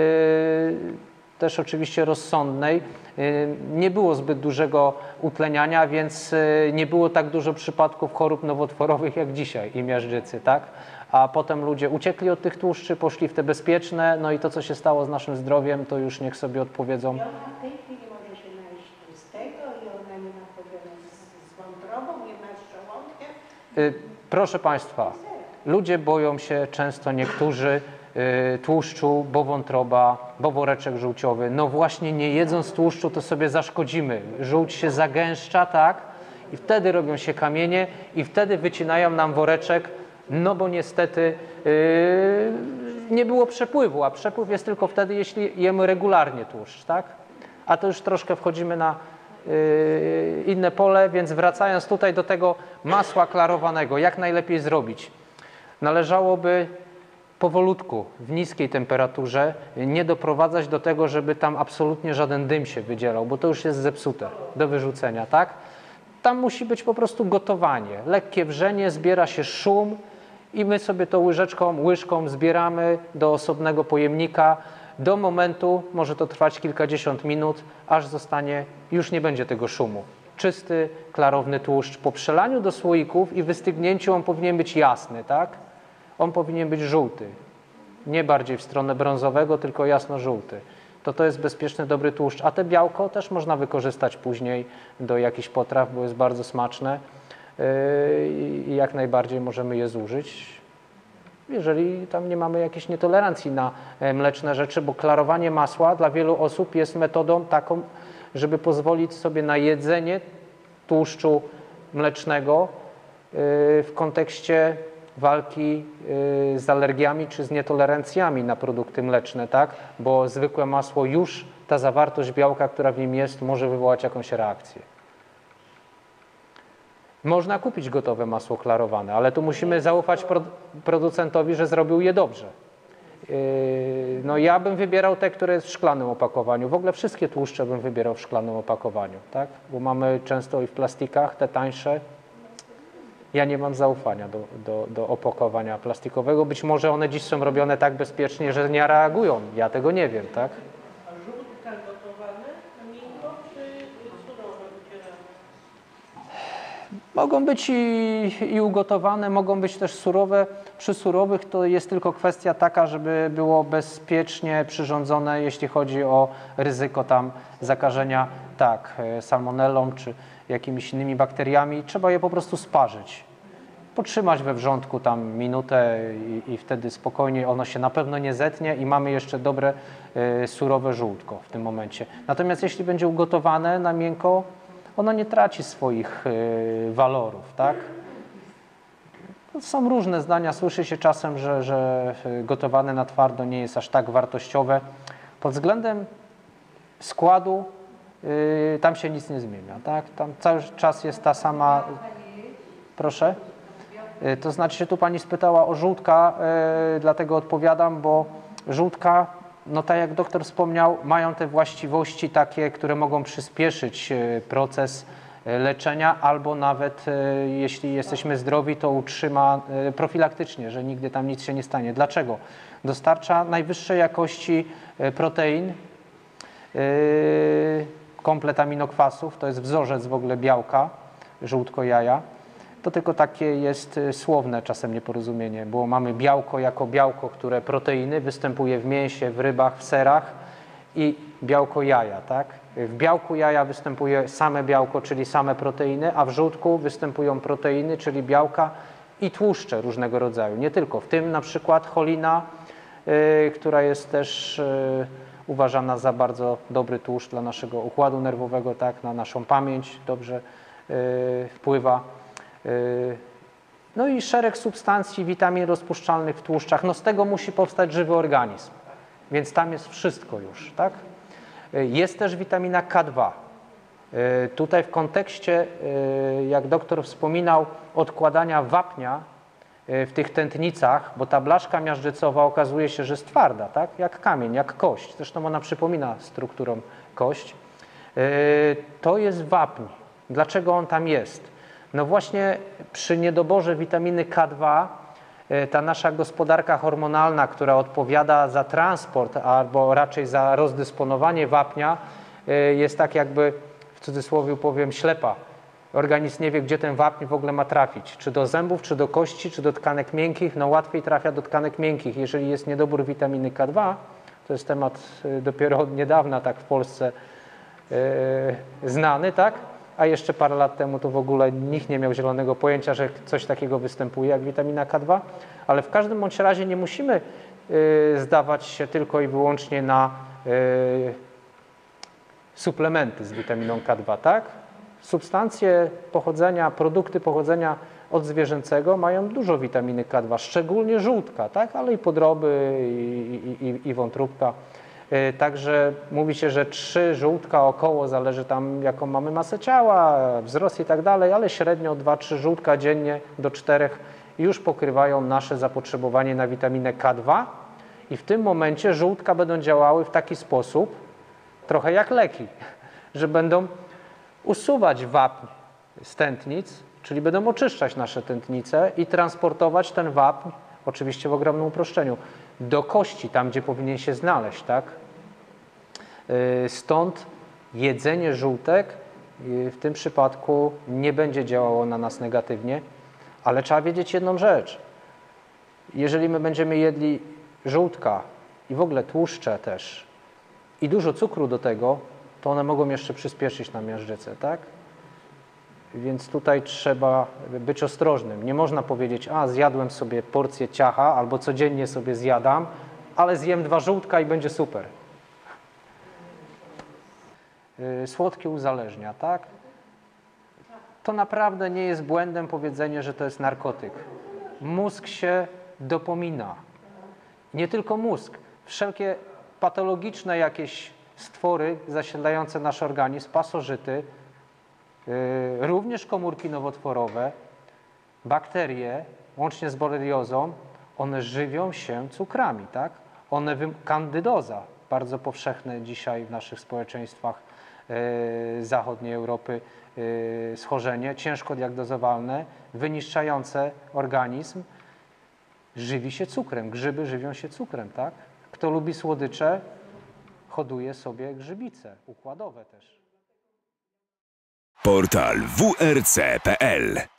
też oczywiście rozsądnej. Yy, nie było zbyt dużego utleniania, więc yy, nie było tak dużo przypadków chorób nowotworowych jak dzisiaj i miażdżycy, tak? A potem ludzie uciekli od tych tłuszczy, poszli w te bezpieczne, no i to, co się stało z naszym zdrowiem, to już niech sobie odpowiedzą. I ona w tej chwili może się najeść tłustego i ona nie ma problemu z, z wątrobą, nie ma z żołądkiem. Y, proszę Państwa, ludzie boją się często niektórzy y, tłuszczu, bo wątroba, bo woreczek żółciowy. No właśnie nie jedząc tłuszczu, to sobie zaszkodzimy. Żółć się zagęszcza, tak? I wtedy robią się kamienie i wtedy wycinają nam woreczek. No bo niestety yy, nie było przepływu, a przepływ jest tylko wtedy, jeśli jemy regularnie tłuszcz, tak? A to już troszkę wchodzimy na yy, inne pole, więc wracając tutaj do tego masła klarowanego, jak najlepiej zrobić? Należałoby powolutku, w niskiej temperaturze, nie doprowadzać do tego, żeby tam absolutnie żaden dym się wydzielał, bo to już jest zepsute do wyrzucenia, tak? Tam musi być po prostu gotowanie, lekkie wrzenie, zbiera się szum i my sobie to łyżeczką, łyżką zbieramy do osobnego pojemnika do momentu, może to trwać kilkadziesiąt minut, aż zostanie, już nie będzie tego szumu. Czysty, klarowny tłuszcz. Po przelaniu do słoików i wystygnięciu on powinien być jasny, tak? On powinien być żółty. Nie bardziej w stronę brązowego, tylko jasno-żółty. to to jest bezpieczny, dobry tłuszcz. A te białko też można wykorzystać później do jakichś potraw, bo jest bardzo smaczne i jak najbardziej możemy je zużyć, jeżeli tam nie mamy jakiejś nietolerancji na mleczne rzeczy, bo klarowanie masła dla wielu osób jest metodą taką, żeby pozwolić sobie na jedzenie tłuszczu mlecznego w kontekście walki z alergiami czy z nietolerancjami na produkty mleczne, tak? Bo zwykłe masło już, ta zawartość białka, która w nim jest, może wywołać jakąś reakcję. Można kupić gotowe masło klarowane, ale tu musimy zaufać producentowi, że zrobił je dobrze. No ja bym wybierał te, które jest w szklanym opakowaniu. W ogóle wszystkie tłuszcze bym wybierał w szklanym opakowaniu, tak? Bo mamy często i w plastikach te tańsze. Ja nie mam zaufania do, do, do opakowania plastikowego. Być może one dziś są robione tak bezpiecznie, że nie reagują. Ja tego nie wiem, tak? A żółtka gotowane na miękko czy surowe wycierane? Mogą być i, i ugotowane, mogą być też surowe. Przy surowych to jest tylko kwestia taka, żeby było bezpiecznie przyrządzone, jeśli chodzi o ryzyko tam zakażenia, tak, salmonellą czy jakimiś innymi bakteriami. Trzeba je po prostu sparzyć. Potrzymać we wrzątku tam minutę i, i wtedy spokojnie ono się na pewno nie zetnie i mamy jeszcze dobre y, surowe żółtko w tym momencie. Natomiast jeśli będzie ugotowane na miękko, ono nie traci swoich y, walorów, tak? Są różne zdania. Słyszy się czasem, że, że gotowane na twardo nie jest aż tak wartościowe. Pod względem składu y, tam się nic nie zmienia, tak? Tam cały czas jest ta sama... Proszę? Y, to znaczy się tu pani spytała o żółtka, y, dlatego odpowiadam, bo żółtka, no tak jak doktor wspomniał, mają te właściwości takie, które mogą przyspieszyć y, proces leczenia, albo nawet e, jeśli jesteśmy zdrowi, to utrzyma e, profilaktycznie, że nigdy tam nic się nie stanie. Dlaczego? Dostarcza najwyższej jakości e, protein, e, komplet aminokwasów, to jest wzorzec w ogóle białka, żółtko jaja. To tylko takie jest e, słowne czasem nieporozumienie, bo mamy białko jako białko, które proteiny występuje w mięsie, w rybach, w serach i białko jaja, tak? W białku jaja występuje same białko, czyli same proteiny, a w żółtku występują proteiny, czyli białka i tłuszcze różnego rodzaju. Nie tylko, w tym na przykład cholina, yy, która jest też yy, uważana za bardzo dobry tłuszcz dla naszego układu nerwowego, tak, na naszą pamięć dobrze yy, wpływa. Yy. No i szereg substancji, witamin rozpuszczalnych w tłuszczach. No z tego musi powstać żywy organizm, więc tam jest wszystko już, tak? Jest też witamina K dwa. Tutaj w kontekście, jak doktor wspominał, odkładania wapnia w tych tętnicach, bo ta blaszka miażdżycowa okazuje się, że jest twarda, tak? Jak kamień, jak kość. Zresztą ona przypomina strukturą kość. To jest wapń. Dlaczego on tam jest? No właśnie przy niedoborze witaminy K dwa ta nasza gospodarka hormonalna, która odpowiada za transport albo raczej za rozdysponowanie wapnia, jest tak jakby, w cudzysłowie powiem, ślepa. Organizm nie wie, gdzie ten wapń w ogóle ma trafić. Czy do zębów, czy do kości, czy do tkanek miękkich. No łatwiej trafia do tkanek miękkich. Jeżeli jest niedobór witaminy K dwa, to jest temat dopiero od niedawna tak w Polsce yy, znany, tak? A jeszcze parę lat temu to w ogóle nikt nie miał zielonego pojęcia, że coś takiego występuje jak witamina K dwa, ale w każdym bądź razie nie musimy y, zdawać się tylko i wyłącznie na y, suplementy z witaminą K dwa, tak? Substancje pochodzenia, produkty pochodzenia odzwierzęcego mają dużo witaminy K dwa, szczególnie żółtka, tak? Ale i podroby, i, i, i wątróbka. Także mówi się, że trzy żółtka około, zależy tam jaką mamy masę ciała, wzrost i tak dalej, ale średnio dwa trzy żółtka dziennie do czterech już pokrywają nasze zapotrzebowanie na witaminę K dwa i w tym momencie żółtka będą działały w taki sposób, trochę jak leki, że będą usuwać wapń z tętnic, czyli będą oczyszczać nasze tętnice i transportować ten wapń, oczywiście w ogromnym uproszczeniu, do kości, tam gdzie powinien się znaleźć, tak? Stąd jedzenie żółtek w tym przypadku nie będzie działało na nas negatywnie, ale trzeba wiedzieć jedną rzecz. Jeżeli my będziemy jedli żółtka i w ogóle tłuszcze też i dużo cukru do tego, to one mogą jeszcze przyspieszyć nam miażdżycę, tak? Więc tutaj trzeba być ostrożnym. Nie można powiedzieć, a zjadłem sobie porcję ciacha albo codziennie sobie zjadam, ale zjem dwa żółtka i będzie super. Słodkie uzależnia, tak? To naprawdę nie jest błędem powiedzenie, że to jest narkotyk. Mózg się dopomina. Nie tylko mózg. Wszelkie patologiczne jakieś stwory zasiedlające nasz organizm, pasożyty, yy, również komórki nowotworowe, bakterie, łącznie z boreliozą, one żywią się cukrami, tak? One, kandydoza, bardzo powszechne dzisiaj w naszych społeczeństwach yy, zachodniej Europy, yy, schorzenie, ciężko diagnozowalne, wyniszczające organizm, żywi się cukrem. Grzyby żywią się cukrem, tak? Kto lubi słodycze, hoduje sobie grzybice, układowe też. Portal w r c kropka p l